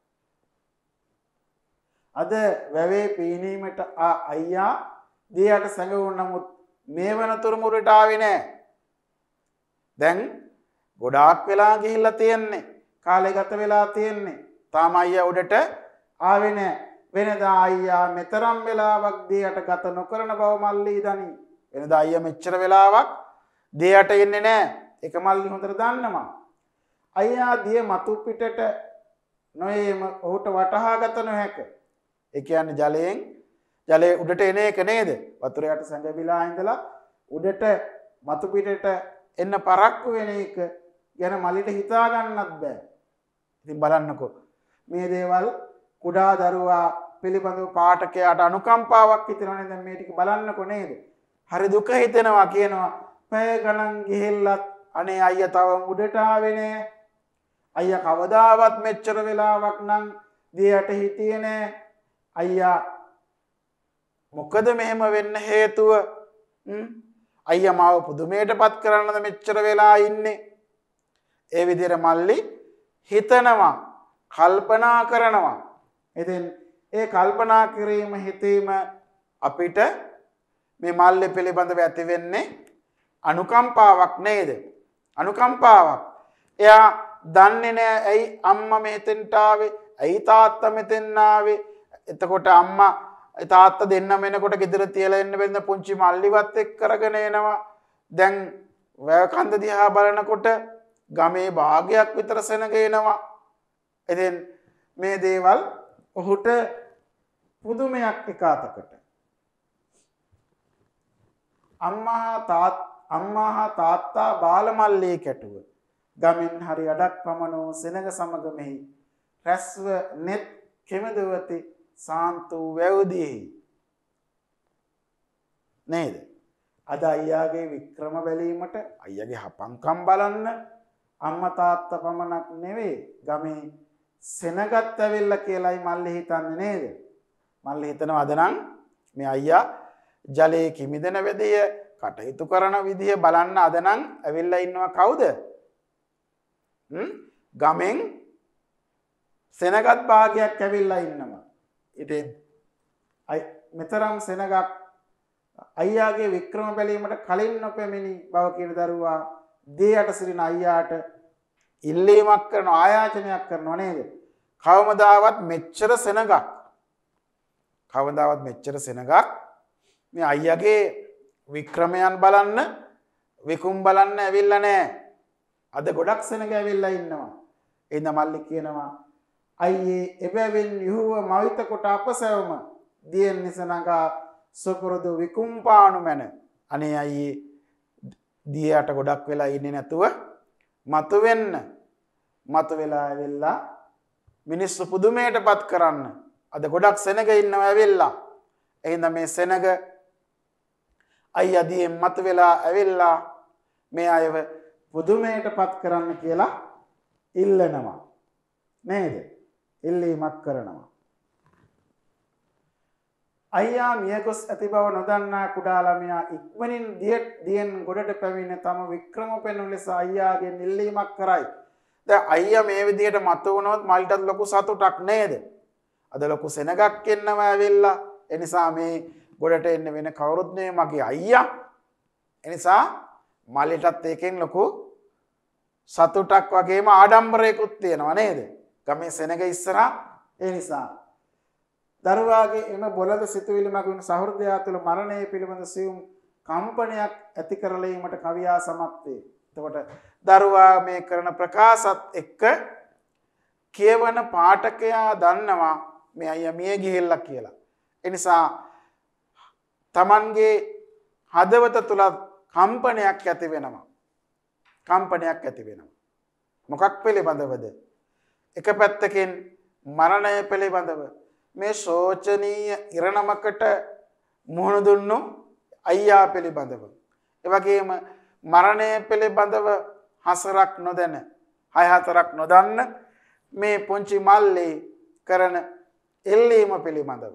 අද වැවේ පීනීමට අයියා දියට සැඟවුන නමුත් මේ වන තුරුමුරට ආවේ නැහැ. දැන් ගොඩාක් වෙලා ගිහිල්ලා තියෙන්නේ. කාලය ගත වෙලා තියෙන්නේ. තාම අයියා උඩට ආවේ නැහැ. වෙනදා අයියා මෙතරම් වෙලාවක් දියට ගත නොකරන බව මල්ලි දනි. වෙනදා අයියා මෙච්චර වෙලාවක් දියට එන්නේ නැහැ. ඒක මල්ලි හොඳට දන්නවා. අයියා දිය මතු පිටට නොයේම ඔහුට වටහා ගත නොහැක. ඒ කියන්නේ ජලයේ උඩට එන එක නේද? වතුරයට සැඟවිලා ඉඳලා උඩට මතු පිටට එන්න පරක්කු වෙන එක ගැන මල්ලිට හිතා ගන්නත් බෑ. ඉතින් බලන්නකෝ මේ දේවල් කුඩා දරුවා පිළිබඳව පාඨකයාට අනුකම්පාවක් හිතෙනවනේ. දැන් මේ ටික බලන්නකෝ නේද? හරි දුක හිතෙනවා කියනවා. පැය ගණන් ගිහිල්ලත් අනේ අයියා තවම උඩට ආවේ නෑ. අයියා කවදාවත් මෙච්චර වෙලාවක් නම් දියට හිටියේ නෑ. අයියා මොකද මෙහෙම වෙන්න හේතුව? අයියා මාව පුදුමයටපත් කරන්නද මෙච්චර වෙලා ඉන්නේ? ඒ විදිහට මල්ලි හිතනවා, කල්පනා කරනවා. ඉතින් ඒ කල්පනා කිරීම හිතීම අපිට මේ මල්ලි පිළිබඳව ඇති වෙන්නේ අනුකම්පාවක් නේද? අනුකම්පාවක්. එයා දන්නේ නැහැ ඇයි අම්මා මෙතෙන්ට ආවේ? ඇයි තාත්තා මෙතෙන් ආවේ? එතකොට අම්මා තාත්තා දෙන්නම එනකොට ගෙදර තියලා එන්න බැඳ පුංචි මල්ලිවත් එක්ක කරගෙන එනවා. දැන් වැව කන්ද දිහා බලනකොට ගමේ භාගයක් විතර සෙනග එනවා. ඉතින් මේ දේවල් ඔහුට පුදුමයක් එකාතකට. අම්මා හා තාත්තා බාලමල්ලේ කැටුව. ගමින් හරි අඩක් පමණ වූ සෙනග සමග මෙහි රැස්ව net කෙමදවති සාන්තු වැව්දී නේද? අද අයියාගේ වික්‍රම බැලීමට අයියාගේ හපංකම් බලන්න අම්මා තාත්තා පමණක් නෙවෙයි ගමේ සෙනගත් ඇවිල්ලා කියලායි මල්ලි හිතන්නේ නේද? මල්ලි හිතනවා අද නම් මේ අයියා ජලයේ කිමිදෙන වෙදිය කටයුතු කරන විදිය බලන්න අද නම් ඇවිල්ලා ඉන්නවා කවුද? ගමෙන් සෙනගත් භාගයක් ඇවිල්ලා ඉන්නවා. ඉතින් මෙතරම් සෙනගක් අයියාගේ වික්‍රම බැලීමට කලින් නොපැමිණි බව කියන දරුවා දේයට සිටින අයියාට ඉල්ලීමක් කරන ආයාචනයක් කරනව නේද? කවමදාවත් මෙච්චර සෙනගක් මේ අයියාගේ වික්‍රමයන් බලන්න විකුම් බලන්න ඇවිල්ලා නැහැ. අද ගොඩක් සෙනග ඇවිල්ලා ඉන්නවා. එහෙනම් මල්ලි කියනවා අයියේ එබැවින් යුව මවිත කොට අපසැවම දියෙන් නිසනගා සුපුරුදු විකුම්පානු මැන. අනේ අයියේ දියට ගොඩක් වෙලා ඉන්නේ නැතුව මතු වෙලා ඇවිල්ලා මිනිස්සු පුදුමයටපත් කරන්න. අද ගොඩක් සෙනග ඉන්නවා ඇවිල්ලා. එහෙනම් මේ සෙනග අයියා දියෙන් මතු වෙලා ඇවිල්ලා මේ අයව පුදුමයටපත් කරන්න කියලා ඉල්ලනවා. නේද? ඉල්ලීමක් කරනවා. අයියා මියගොස් ඇති බව නොදන්නා කුඩා ළමයා ඉක්මනින් දියෙන් ගොඩට පැමිණ තම වික්‍රම පෙනුන ලෙස අයියාගෙන් ඉල්ලීමක් කරයි. දැන් අයියා මේ විදිහට මතු වුණොත් මල්ටත් ලොකු සතුටක් නේද? අද ලොකු සෙනගක් එන්නවා ඇවිල්ලා. ඒ නිසා මේ ගොඩට එන්න වෙන කවුරුත් නෙවෙයි මගේ අයියා. ඒ නිසා මල්ලිටත් ඒකෙන් ලොකු සතුටක් වගේම ආඩම්බරයකුත් තියෙනවා නේද? ගමේ සෙනග ඉස්සරහා. ඒ නිසා දරුවාගේ එම බොළඳ සිතුවිලි මගින් සහෘදයා තුළ මරණය පිළිබඳ සියුම් කම්පනයක් ඇති කරලීමට කවියා සමත් වේ. එතකොට දරුවා මේ කරන ප්‍රකාශත් එක්ක කියවන පාඨකයා දන්නවා මේ අයියා මිය ගිහිල්ලා කියලා. ඒ නිසා Tamanගේ හදවත තුල කම්පනයක් ඇති වෙනවා. මොකක් පිළිබඳවද? එක පැත්තකින් මරණය පිළිබඳව මේ ශෝචනීය ඉරණමකට මුහුණ දුන්නු අයියා පිළිබඳව. ඒ වගේම මරණය පිළිබඳව හසරක් නොදැන, හය-හතරක් නොදන්න මේ පුංචි මල්ලේ කරන ඉල්ලීම පිළිබඳව.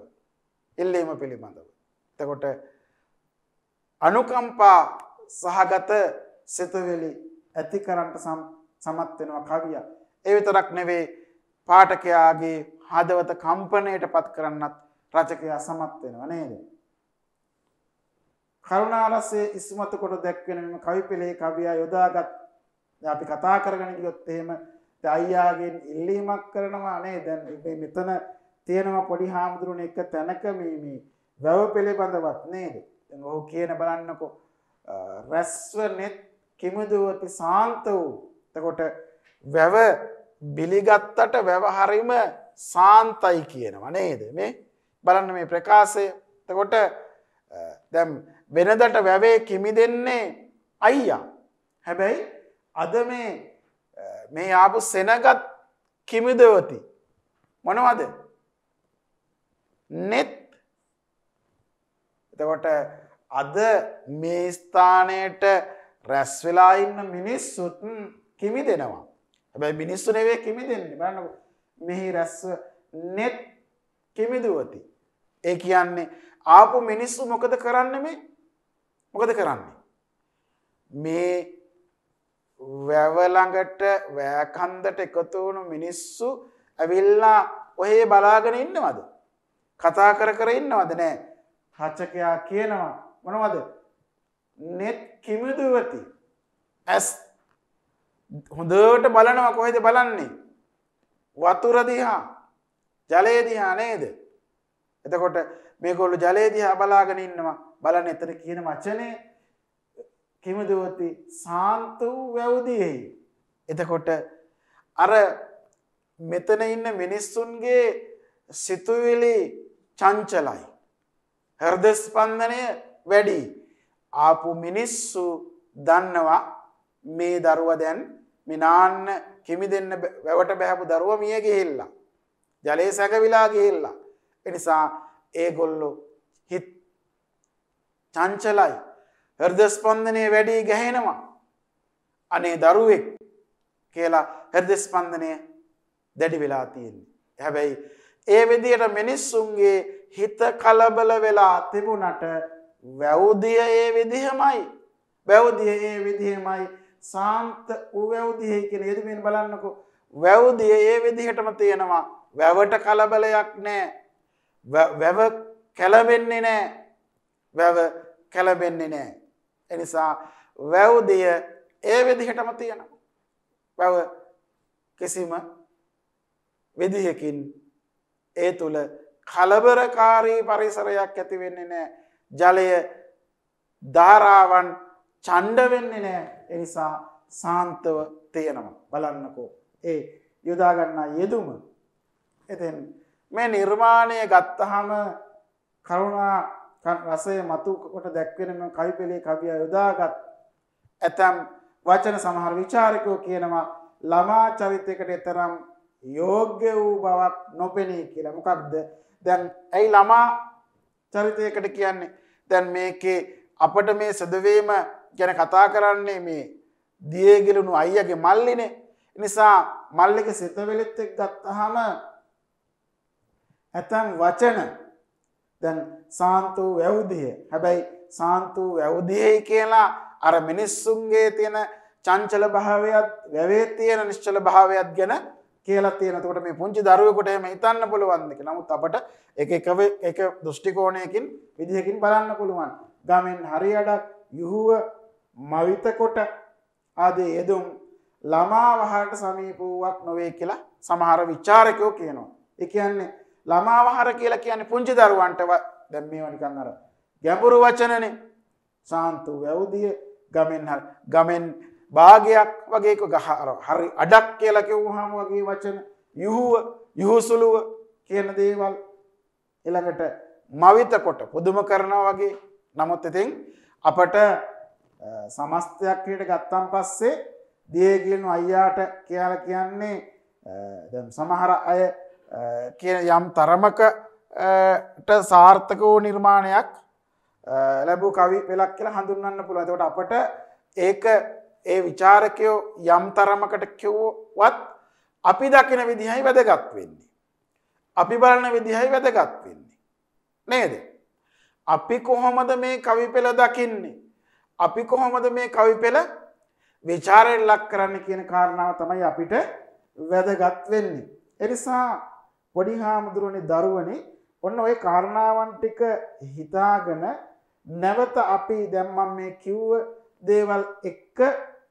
එතකොට අනුකම්පා සහගත සිතුවිලි ඇති කරන්නට සමත් වෙනවා කවියා. ඒ විතරක් නෙවෙයි පාඨකයාගේ හදවත කම්පණයටපත් කරන්නත් රචකයා සමත් වෙනවා නේද? කරුණාරසයේ ඉස්මතු කොට දැක්වෙන මෙම කවිපෙළේ කවියා යොදාගත් දැන් අපි කතා කරගෙන ගියොත් එහෙම අයියාගෙන් ඉල්ලීමක් කරනවා නේ. දැන් මේ මෙතන තියෙනවා පොඩි හාමුදුරනේ එක තැනක මේ වැව පිළිබඳවත් නේද? දැන් ඔහු කියන බලන්නකො රැස්ව net කිමුදුවති සාන්ත වූ. එතකොට වැව බිලිගත්තට වැව හරීම සාන්තයි කියනවා නේද? මේ බලන්න මේ ප්‍රකාශය. එතකොට දැන් වෙනදට වැවේ කිමි දෙන්නේ අයියා. හැබැයි අද මේ ආපු සෙනගත් කිමිදවති මොනවද? net. එතකොට අද මේ ස්ථානයට රැස් වෙලා ඉන්න මිනිස්සුත් කිමි දෙනවා. හැබැයි මිනිස්සු නෙවෙයි කිමි දෙන්නේ. බලන්නකො මෙහි රැස්ව net කිමිදවති. ඒ කියන්නේ ආපු මිනිස්සු මොකද කරන්නේ මේ? මොකද කරන්නේ? මේ වැව ළඟට වැකන්දට එකතු වුණු මිනිස්සු ඇවිල්ලා ඔහේ බලාගෙන ඉන්නවද? කතා කර කර ඉන්නවද? නෑ. රචකයා කියනවා මොනවද? net කිමිදුවති. ඇස් හොඳට බලනවා. කොහෙද බලන්නේ? වතුර දිහා, ජලය දිහා නේද? එතකොට මේගොල්ලෝ ජලය දිහා බලාගෙන ඉන්නවා. බලන්න එතන කියන වචනේ කිමිදුවති සාන්ත වූ වැවුදියෙහි. එතකොට අර මෙතන ඉන්න මිනිස්සුන්ගේ සිතුවිලි චංචලයි. හෘද ස්පන්දනය වැඩි. ආපු මිනිස්සු දන්නවා මේ දරුවා දැන් මිනාන්න කිමි දෙන්න වැවට බහැපු දරුවා මිය ගිහිල්ලා. ජලයේ සැකවිලා ගිහිල්ලා. ඒ නිසා ඒගොල්ලෝ හිත චංචලයි. හෘද ස්පන්දනය වැඩි ගැහෙනවා. අනේ දරුවෙක් කියලා හෘද ස්පන්දනය දැඩි වෙලා තියෙන්නේ. හැබැයි ඒ විදියට මිනිස්සුන්ගේ හිත කලබල වෙලා තිබුණට වැවුදිය ඒ විදිහමයි. වැවුදිය ඒ විදිහමයි. සාන්ත උවැවුදිය කියන යෙදුමින් බලන්නකෝ. වැවුදිය ඒ විදිහටම තියෙනවා. වැවට කලබලයක් නැහැ. වැව කැළඹෙන්නේ නැහැ. වැව කැළඹෙන්නේ නැහැ. ඒ නිසා වැවුදිය ඒ විදිහටම තියෙනවා. වැව කිසිම විදිහකින් ඒ තුල කලබලකාරී පරිසරයක් ඇති වෙන්නේ නැහැ. ජලය ධාරාවන් ඡණ්ඩ වෙන්නේ නැහැ. ඒ නිසා සාන්තව තියෙනවා. බලන්නකෝ ඒ යොදා ගන්නා යෙදුම. එතෙන් මේ නිර්මාණය ගත්තාම කරුණා රසය මතු කොට දැක්වෙන මේ කවිපෙළේ කවිය යොදාගත් ඇතම් වචන සමහර විචාරකයෝ කියනවා ළමා චරිතයකට තරම් යෝග්‍ය වූ බවක් නොපෙනී කියලා. මොකක්ද? දැන් ඇයි ළමා චරිතයකට කියන්නේ? දැන් මේකේ අපිට මේ සදවේම ගැන කතා කරන්නේ මේ දියේගිලුණු අයියාගේ මල්ලිනේ. නිසා මල්ලිගේ සිතවිලිත් එක්ක ගත්තාම ඇතම් වචන දැන් සාන්ත වූ වැවුදිය. හැබැයි සාන්ත වූ වැවුදියයි කියලා අර මිනිස්සුන්ගේ තියෙන චංචල භාවයත් වැවේ තියෙන නිශ්චල භාවයත් ගැන කියලා තියෙන. එතකොට මේ පුංචි දරුවෙකුට එහෙම හිතන්න පුළුවන්ද කියලා. නමුත් අපට එක දෘෂ්ටි කෝණයකින් විදිහකින් බලන්න පුළුවන්. ගමෙන් හරියඩක් යුහුව මවිත කොට ආදී යෙදුම් ළමා වහරට සමීප වූවක් නොවේ කියලා සමහර විචාරකයෝ කියනවා. ඒ කියන්නේ ළමා වහර කියලා කියන්නේ පුංචි දරුවන්ට දැන් මේවා නිකන් අර ගැඹුරු වචනනේ. සාන්ත වැවුදිය ගමෙන් භාගයක් වගේ හරි අඩක් කියලා කිව්වහම වගේ වචන යුහුසුලුව කියන දේවල් ඊළඟට මවිත කොට පුදුම කරනවා වගේ. නමුත් ඉතින් අපට සමස්තයක් විදිහට ගත්තන් පස්සේ දියේගිලුණු අයියාට කියලා කියන්නේ දැන් සමහර අය කියන යම් තරමකට සාර්ථක වූ නිර්මාණයක් ලැබූ කවි පෙළක් කියලා හඳුන්වන්න පුළුවන්. ඒකට අපට ඒක ඒ ਵਿਚාරකයෝ යම් තරමකට කිව්වත් අපි දකින විදිහයි වැදගත් වෙන්නේ. අපි බලන විදිහයි වැදගත් වෙන්නේ. නේද? අපි කොහොමද මේ කවි පෙළ දකින්නේ? අපි කොහොමද මේ කවි පෙළ ਵਿਚාරයෙන් ලක් කරන්නේ කියන කාරණාව තමයි අපිට වැදගත් වෙන්නේ. ඒ නිසා පොඩි හාමුදුරනේ දරුවනේ ඔන්න ওই කාරණාවන් ටික හිතාගෙන නැවත අපි දැන් මම මේ කිව්ව දේවල් එක්ක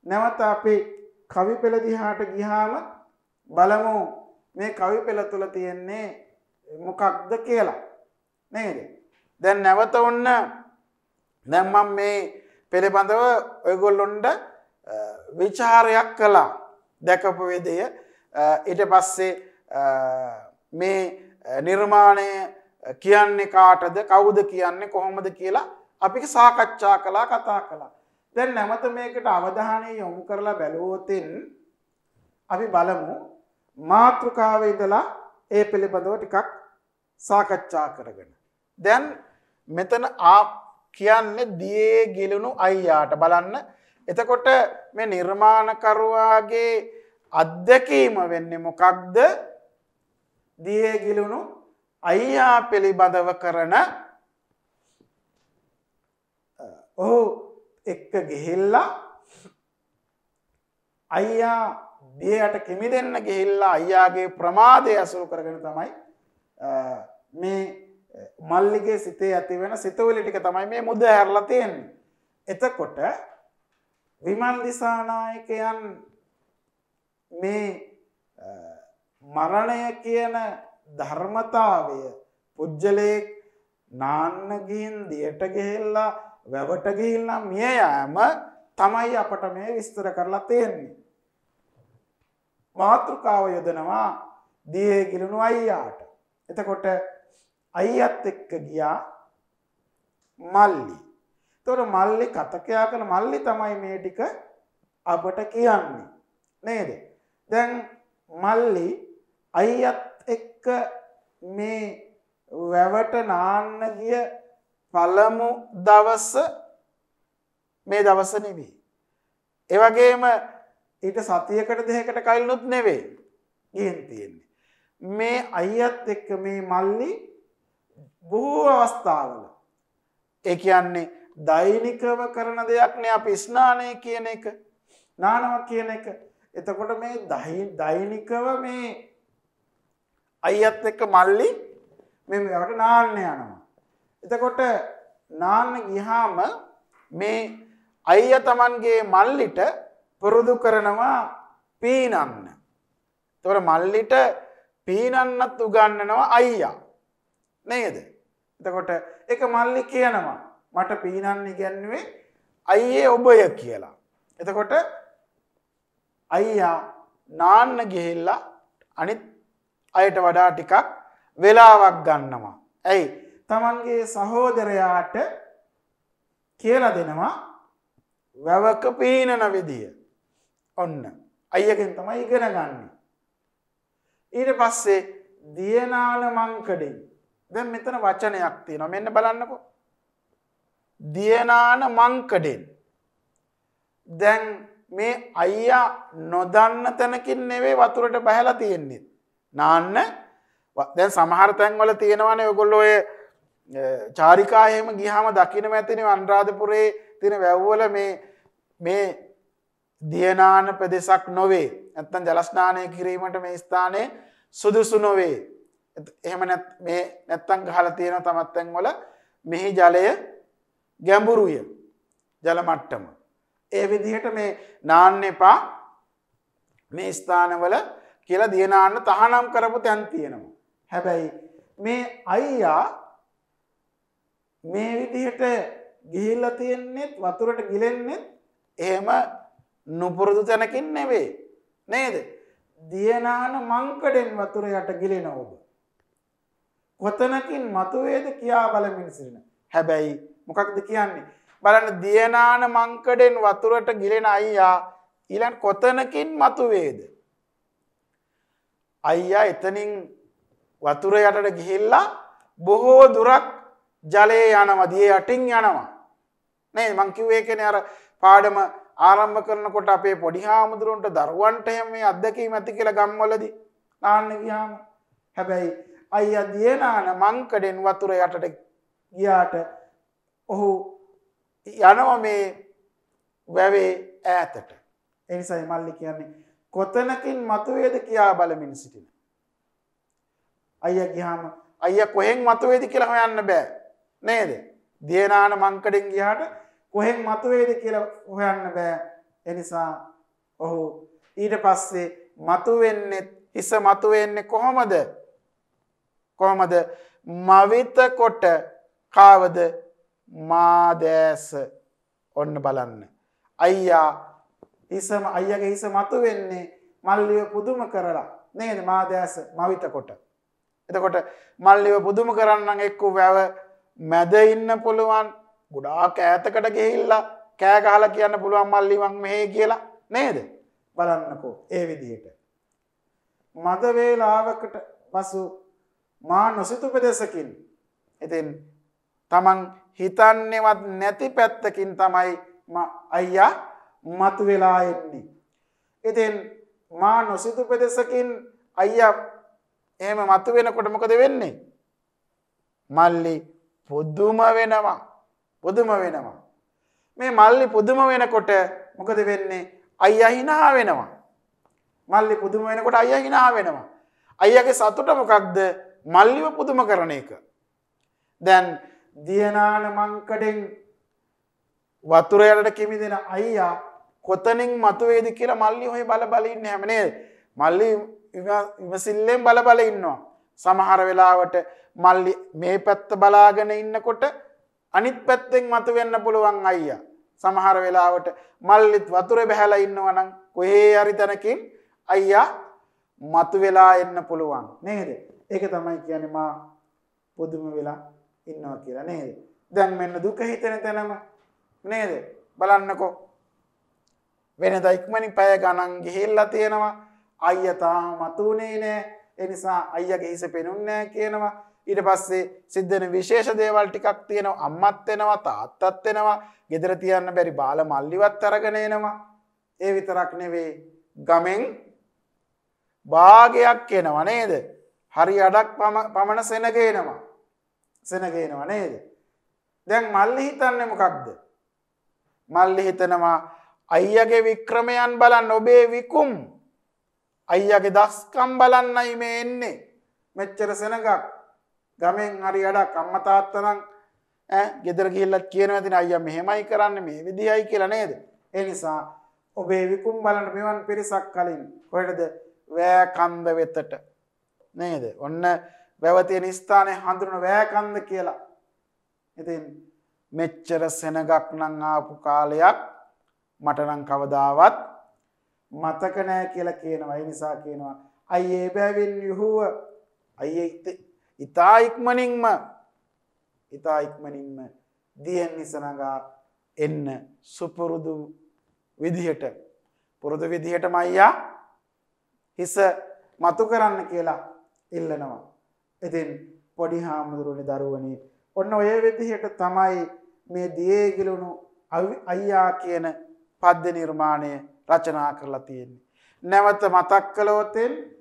නැවත අපි කවි පෙළ දිහාට ගියාම බලමු මේ කවි පෙළ තුල තියෙන්නේ මොකක්ද කියලා. නේද? දැන් නැවත ඔන්න දැන් මම මේ පිළිබඳව ඔයගොල්ලොන්ට විචාරයක් කළා. දැකපු විදිය ඊට පස්සේ මේ නිර්මාණය කියන්නේ කාටද කවුද කියන්නේ කොහොමද කියලා අපි සාකච්ඡා කළා කතා කළා. දැන් නැවත මේකට අවධානය යොමු කරලා බැලුවොතින් අපි බලමු මාතෘකාවේ ඉඳලා ඒ පිළිබඳව ටිකක් සාකච්ඡා කරගෙන. දැන් මෙතන කියන්නේ දියේ ගිලුණු අයියාට බලන්න. එතකොට මේ නිර්මාණකරුවාගේ අත්දැකීම වෙන්නේ මොකක්ද? දියේ ගිලුණු අයියා පිළිබඳව කරන ඔහු එක්ක ගිහිල්ලා අයියා දියට කිමිදෙන්න ගිහිල්ලා අයියාගේ ප්‍රමාදය අසුරු කරගෙන තමයි මේ මල්ලිගේ සිතේ ඇති වෙන සිතුවිලි ටික තමයි මේ මුද හැරලා තියෙන්නේ. එතකොට විමල් දිසානායකයන් මේ මරණය කියන ධර්මතාවය පුජ්‍යලේ නාන්න ගින් දියට ගිහිල්ලා වැවට ගිහිල්ලා මිය යාම තමයි අපට මේ විස්තර කරලා තියෙන්නේ. මාතෘකාව යොදනවා දියේ ගිලුණු අයියාට. එතකොට අයියත් එක්ක ගියා මල්ලි. එතකොට මල්ලි කතකයා කළ මල්ලි තමයි මේ ටික අපට කියන්නේ. නේද? දැන් මල්ලි අයියත් එක්ක මේ වැවට නාන්න ගිය පළමු දවස මේ දවස නෙවෙයි. ඒ වගේම ඊට සතියකට දෙකකට කලිනුත් නෙවෙයි ගිහින් තියෙන්නේ. මේ අයියත් එක්ක මේ මල්ලි බොහෝ අවස්ථාවල ඒ කියන්නේ දෛනිකව කරන දෙයක් නේ අපි ස්නානය කියන එක නානවා කියන එක. එතකොට මේ දෛනිකව මේ අයියත් එක්ක මල්ලි මේ වැවට නාන්න යනවා. එතකොට නාන්න ගියාම මේ අයියා Tamanගේ මල්ලිට පුරුදු කරනවා පීනන්න. ඒතකොට මල්ලිට පීනන්නත් උගන්වනවා අයියා. නේද? එතකොට ඒක මල්ලි කියනවා මට පීනන්න ඉගැන්නුවේ අයියේ ඔබය කියලා. එතකොට අයියා නාන්න ගිහිල්ලා අනිත් අයට වඩා ටිකක් වෙලාවක් ගන්නවා. ඇයි? Tamanගේ සහෝදරයාට කියලා දෙනවා වැවක පීනන විදිය. ඔන්න අයියගෙන් තමයි ඉගෙන ගන්න. ඊට පස්සේ දියනාල මංකඩෙන් දැන් මෙතන වචනයක් තියෙනවා. මෙන්න බලන්නකෝ. දියනාන මංකඩෙන්. දැන් මේ අයියා නොදන්න තැනකින් නෙවෙයි වතුරට බහැලා තියෙන්නේ. නාන්න දැන් සමහර තැන්වල තියෙනවානේ ඔයගොල්ලෝ ඔය චාරිකා එහෙම ගියාම දකින්න මැතිනේ අනුරාධපුරේ තියෙන වැව්වල මේ දියනාන ප්‍රදේශක් නොවේ. නැත්තම් ජල ස්නානය කිරීමට මේ ස්ථානයේ සුදුසු නොවේ. එහෙම නැත්තම් ගහලා තියෙන තමත් තැන්වල මෙහි ජලය ගැඹුරුය. ජල මට්ටම. ඒ විදිහට මේ නාන්න එපා මේ ස්ථානවල කියලා දියනාන්න තහනම් කරපු තැන් තියෙනවා. හැබැයි මේ අයියා මේ විදිහට ගිහිල්ලා තියෙන්නේ වතුරට ගිලෙන්නේ එහෙම නුපුරුදු තැනකින් නෙවෙයි. නේද? දියනාන මංකඩෙන් වතුර යට ගිලෙන ඔබ. කොතනකින් මතුවේද කියා බලමින් සිටින. හැබැයි මොකක්ද කියන්නේ? බලන්න දියනාන මංකඩෙන් වතුරට ගිලෙන අයියා ඊළඟ කොතනකින් මතුවේද? අයියා එතනින් වතුර යටට ගිහිල්ලා බොහෝ දුරක් ජලයේ යනවා දිය යටින් යනවා. නේ මං කිව්වේ ඒකනේ අර පාඩම ආරම්භ කරනකොට අපේ පොඩි හාමුදුරන්ට දරුවන්ට එහෙම මේ අත්දැකීම් ඇති කියලා ගම්වලදී නාන්න ගියාම හැබැයි අයියා දියනාන මංකඩෙන් වතුර යටට ගියාට ඔහු යනවා මේ වැවේ ඈතට. ඒ නිසා මල්ලි කියන්නේ කොතනකින් මතුවේද කියා බලමින් සිටින. අයියා ගියාම අයියා කොහෙන් මතුවේද කියලා හොයන්න බෑ. නේද? දියනාන මංකඩෙන් ගියාට කොහෙන් මතුවේද කියලා හොයන්න බෑ. එනිසා ඔහු ඊට පස්සේ මතුවෙන්නේ හිස මතුවෙන්නේ කොහොමද? මවිත කොට කාවද? මාදෑස. ඔන්න බලන්න. අයියාගේ හිස මතුවෙන්නේ මල්ලිව පුදුම කරලා නේද? මාදෑස මවිත කොට. එතකොට මල්ලිව පුදුම කරන්න එක්ක වැව මැද ඉන්න පුළුවන්, ගොඩාක් ඈතකට ගිහිල්ලා කෑ ගහලා කියන්න පුළුවන් මල්ලි මං මෙහෙ කියලා නේද? බලන්නකෝ ඒ විදිහට. මද වේලාවකට පසු මා නොසිතු පෙදෙසකින් ඉතින් තමන් හිතන්නේවත් නැති පැත්තකින් තමයි අයියා මතු වෙලා එන්නේ. ඉතින් මා නොසිතු පෙදෙසකින් අයියා එහෙම මතු වෙනකොට මොකද වෙන්නේ? මල්ලි පුදුම වෙනවා. මේ මල්ලි පුදුම වෙනකොට මොකද වෙන්නේ? අයියා hina වෙනවා. මල්ලි පුදුම වෙනකොට අයියා hina වෙනවා. අයියාගේ සතුට මොකක්ද? මල්ලිව පුදුම කරන එක. දැන් දියනාන මංකඩෙන් වතුර යටට කිමිදෙන අයියා කොතනින් මතුවේද කියලා මල්ලි හොය බල ඉන්නේ හැම නේද? මල්ලි විමසිල්ලෙන් බල ඉන්නවා. සමහර වෙලාවට මල්ලි මේ පැත්ත බලාගෙන ඉන්නකොට අනිත් පැත්තෙන් මතුවෙන්න පුළුවන් අයියා. සමහර වෙලාවට මල්ලිත් වතුරේ බහැලා ඉන්නවා නම් කොහේ හරි තැනකින් අයියා මතු වෙලා එන්න පුළුවන් නේද? ඒක තමයි කියන්නේ මා පුදුම වෙලා ඉන්නවා කියලා නේද? දැන් මෙන්න දුක හිතෙන තැනම නේද? බලන්නකෝ. වෙනදා ඉක්මනින් පැය ගණන් ගිහිල්ලා තියෙනවා. අයියා තාම මතුනේ නෑ. ඒ නිසා අයියාගේ හිස පෙනුන්නේ නෑ කියනවා. ඊට පස්සේ සිද්ධ වෙන විශේෂ දේවල් ටිකක් තියෙනවා. අම්මත් එනවා, තාත්තත් එනවා. ගෙදර තියන්න බැරි බාල මල්ලිවත් අරගෙන එනවා. ඒ විතරක් නෙවෙයි ගමෙන් භාගයක් එනවා නේද? හරි අඩක් පමණ සෙනගේනවා නේද? දැන් මල්ලි හිතන්නේ මොකක්ද? මල්ලි හිතනවා අයියාගේ වික්‍රමයන් බලන්න, ඔබේ විකුම් අයියාගේ දස්කම් බලන්නයි මේ එන්නේ. මෙච්චර සෙනගක් ගමෙන් හරි අඩක් අම්මා තාත්තා නම් ගෙදර ගිහිල්ලා කියනවා ඉතින් අයියා මෙහෙමයි කරන්නේ මේ විදියයි කියලා නේද? ඒ නිසා ඔබේ විකුම් බලන්න මෙවන් පිරිසක් කලින් කොහෙටද? වෑ කන්ද වෙතට නේද? ඔන්න වැව තියෙන ස්ථානේ හඳුනන වෑ කන්ද කියලා. ඉතින් මෙච්චර සෙනගක් නම් ආපු කාලයක් මට නම් කවදාවත් මතක නැහැ කියලා කියනවා. ඒ නිසා කියනවා අයියේ බැවින් යුහුව අයියේ ඉතා ඉක්මනින්ම දියෙන් නිසනගා එන්න සුපුරුදු විදිහටම අයියා හිස මතු කරන්න කියලා ඉල්ලනවා. ඉතින් පොඩි හාමුදුරුවනේ දරුවනේ ඔන්න ඔය විදිහට තමයි මේ දියේ ගිලුණු අයියා කියන පද්‍ය නිර්මාණය රචනා කරලා තියෙන්නේ. නැවත මතක් කළොත්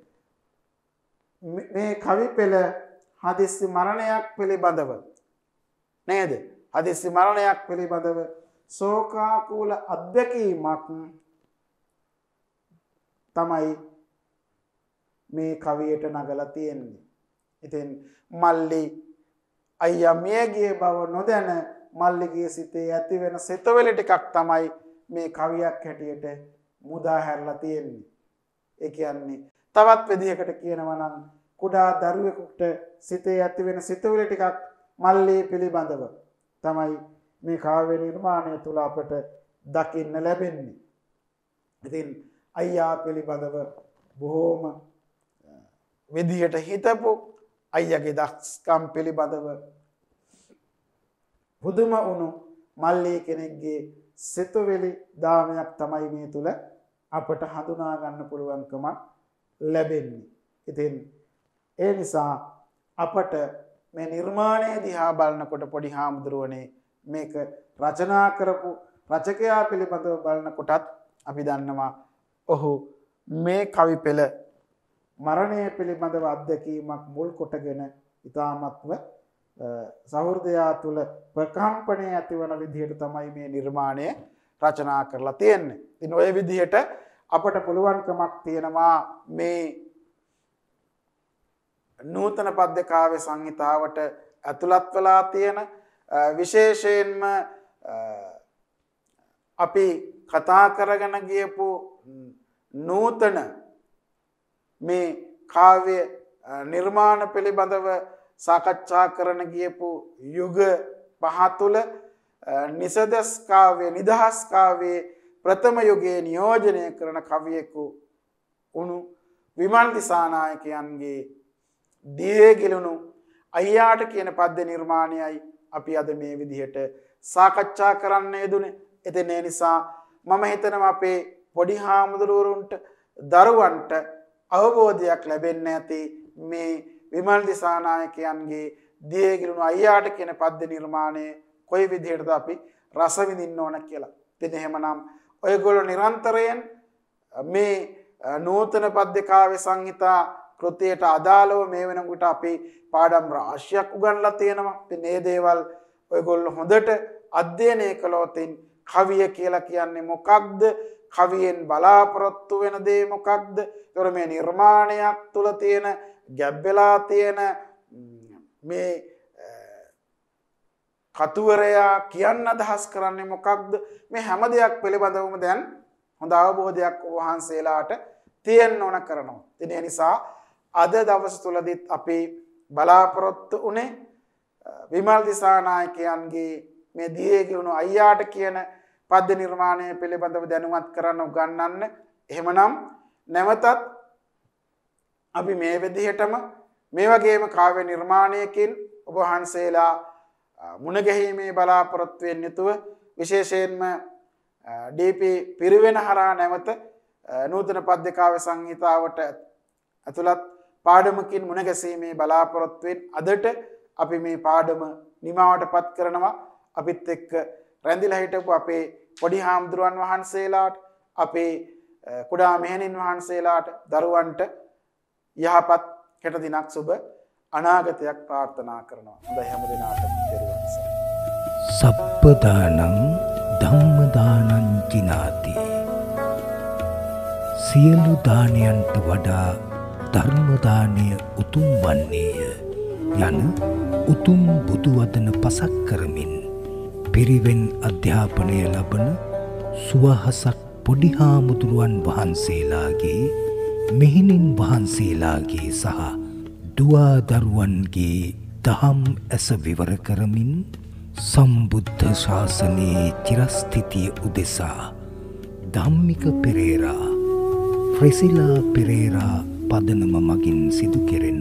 මේ කවි පෙළ හදිස්සි මරණයක් පිළිබඳව නේද? හදිස්සි මරණයක් පිළිබඳව ශෝකාකූල අත්දැකීමක් තමයි මේ කවියට නගලා තියෙන්නේ. ඉතින් මල්ලි අයියා මියගිය බව නොදැන මල්ලිගේ සිතේ ඇති වෙන සිතවිලි ටිකක් තමයි මේ කවියක් හැටියට මුදා හැරලා තියෙන්නේ. ඒ කියන්නේ තවත් විදිහකට කියනවා නම් කුඩා දරුවෙකුට සිතේ ඇති වෙන සිතවිලි ටිකක් මල්ලි පිළිබඳව තමයි මේ කාව්‍ය නිර්මාණය තුල අපට දකින්න ලැබෙන්නේ. ඉතින් අයියා පිළිබඳව බොහෝම විදිහට හිතපු අයියාගේ දක්ෂකම් පිළිබඳව පුදුම වුණු මල්ලි කෙනෙක්ගේ සිතුවිලි දාමයක් තමයි මේ තුල අපට හඳුනා ගන්න පුළුවන්කම ලැබෙන්නේ. ඉතින් ඒ නිසා අපට මේ නිර්මාණය දිහා බලනකොට පොඩි හාමුදුරුවනේ මේක රචනා කරපු රචකයා පිළිබඳව බලනකොටත් අපි දන්නවා ඔහු මේ කවි පෙළ මරණය පිළිබඳව අත්දැකීමක් මුල් කොටගෙන ඉතාමත්ම සහෘදයා තුල ප්‍රකම්පණය ඇතිවන විදිහට තමයි මේ නිර්මාණය රචනා කරලා තියෙන්නේ. ඉතින් ওই විදිහට අපට පුළුවන්කමක් තියෙනවා මේ නූතන පද්‍ය කාව්‍ය සංහිතාවට ඇතුළත් වෙලා තියෙන විශේෂයෙන්ම අපි කතා කරගෙන ගියපු නූතන මේ කාව්‍ය නිර්මාණ පිළිබඳව සාකච්ඡා කරන ගියපු යුග පහ තුළ නිසදස් කාව්‍ය නිදහස් කාව්‍යයේ ප්‍රථම යුගයේ නියෝජනය කරන කවියෙකු උණු විමල් දිසානායකයන්ගේ දියේ ගිලුණු අයියාට කියන පද්‍ය නිර්මාණයයි අපි අද මේ විදිහට සාකච්ඡා කරන්න යෙදුනේ. ඉතින් ඒ නිසා මම හිතනවා අපේ පොඩි හාමුදුරුවරුන්ට දරුවන්ට අවබෝධයක් ලැබෙන්න ඇති මේ විමල් දිසානායකයන්ගේ දියේ ගිලුණු අයියාට කියන පද්‍ය නිර්මාණය කොයි විදිහටද අපි රස විඳින්න ඕන කියලා. ඉතින් එහෙමනම් ඔයගොල්ලෝ නිරන්තරයෙන් මේ නූතන පද්‍ය කාව්‍ය සංහිතා කෘතියට අදාළව මේ වෙනකොට අපි පාඩම් රාශියක් උගන්ලා තියෙනවා. ඉතින් මේ දේවල් ඔයගොල්ලෝ හොඳට අධ්‍යයනය කළොත් කවිය කියලා කියන්නේ මොකක්ද? කවියෙන් බලාපොරොත්තු වෙන දේ මොකක්ද? ඒතර මේ නිර්මාණයක් තුල තියෙන ගැබ් වෙලා තියෙන මේ කතුවරයා කියන්න අදහස් කරන්නේ මොකක්ද? මේ හැම දෙයක් පිළිබඳවම දැන් හොඳ අවබෝධයක් වහන්සේලාට තියෙන්න ඕන කරනවා. ඉතින් ඒ නිසා අද දවස් තුලදීත් අපි බලාපොරොත්තු උනේ විමල් දිසානායකයන්ගේ මේ දියේ ගිලුණු අයියාට කියන පද්‍ය නිර්මාණය පිළිබඳව දැනුවත් කරන්න උගන්වන්න. එහෙමනම් නැවතත් අපි මේ විදිහටම මේ වගේම කාව්‍ය නිර්මාණයකින් ඔබ වහන්සේලා මුණ ගැහිීමේ බලාපොරොත්තු වෙන්න යුතුව විශේෂයෙන්ම ඩීපී පිරිවෙන හරහා නැවත නූතන පද්‍ය කාව්‍ය සංහිතාවට ඇතුළත් පාඩමකින් මුණ ගැසීමේ බලාපොරොත්තු වෙන අදට අපි මේ පාඩම නිමාවටපත් කරනවා. අපිත් එක්ක රැඳිලා හිටපු අපේ පොඩි හාමුදුරුවන් වහන්සේලාට අපේ කුඩා මෙහෙණින් වහන්සේලාට දරුවන්ට යහපත් හෙට දිනක් සුබ අනාගතයක් ප්‍රාර්ථනා කරනවා. හොඳයි හැම දිනාටම පෙරවන් සරණයි. සප්පදානං ධම්මදානං ජිනාති. සියලු දානයන්ට වඩා ධර්ම දානය උතුම් වන්නේය යන උතුම් බුදු වදන පසක් කරමින් පිරිවෙන් අධ්‍යාපනය ලබන සුවහසක් පොඩි හාමුදුරුවන් වහන්සේලාගේ මෙහෙණින් වහන්සේලාගේ සහ දුවා දරුවන්ගේ දහම් ඇස විවර කරමින් සම්බුද්ධ ශාසනයේ චිරස්ථිතිය උදෙසා ධම්මික පෙරේරා ෆ්‍රෙසිලා පෙරේරා පදනම මගින් සිදු කෙරෙන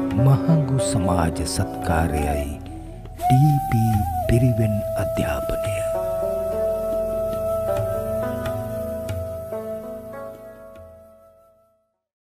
මහඟු සමාජ සත්කාරයයි ඩීපී පිරිවෙන් අධ්‍යාපනය.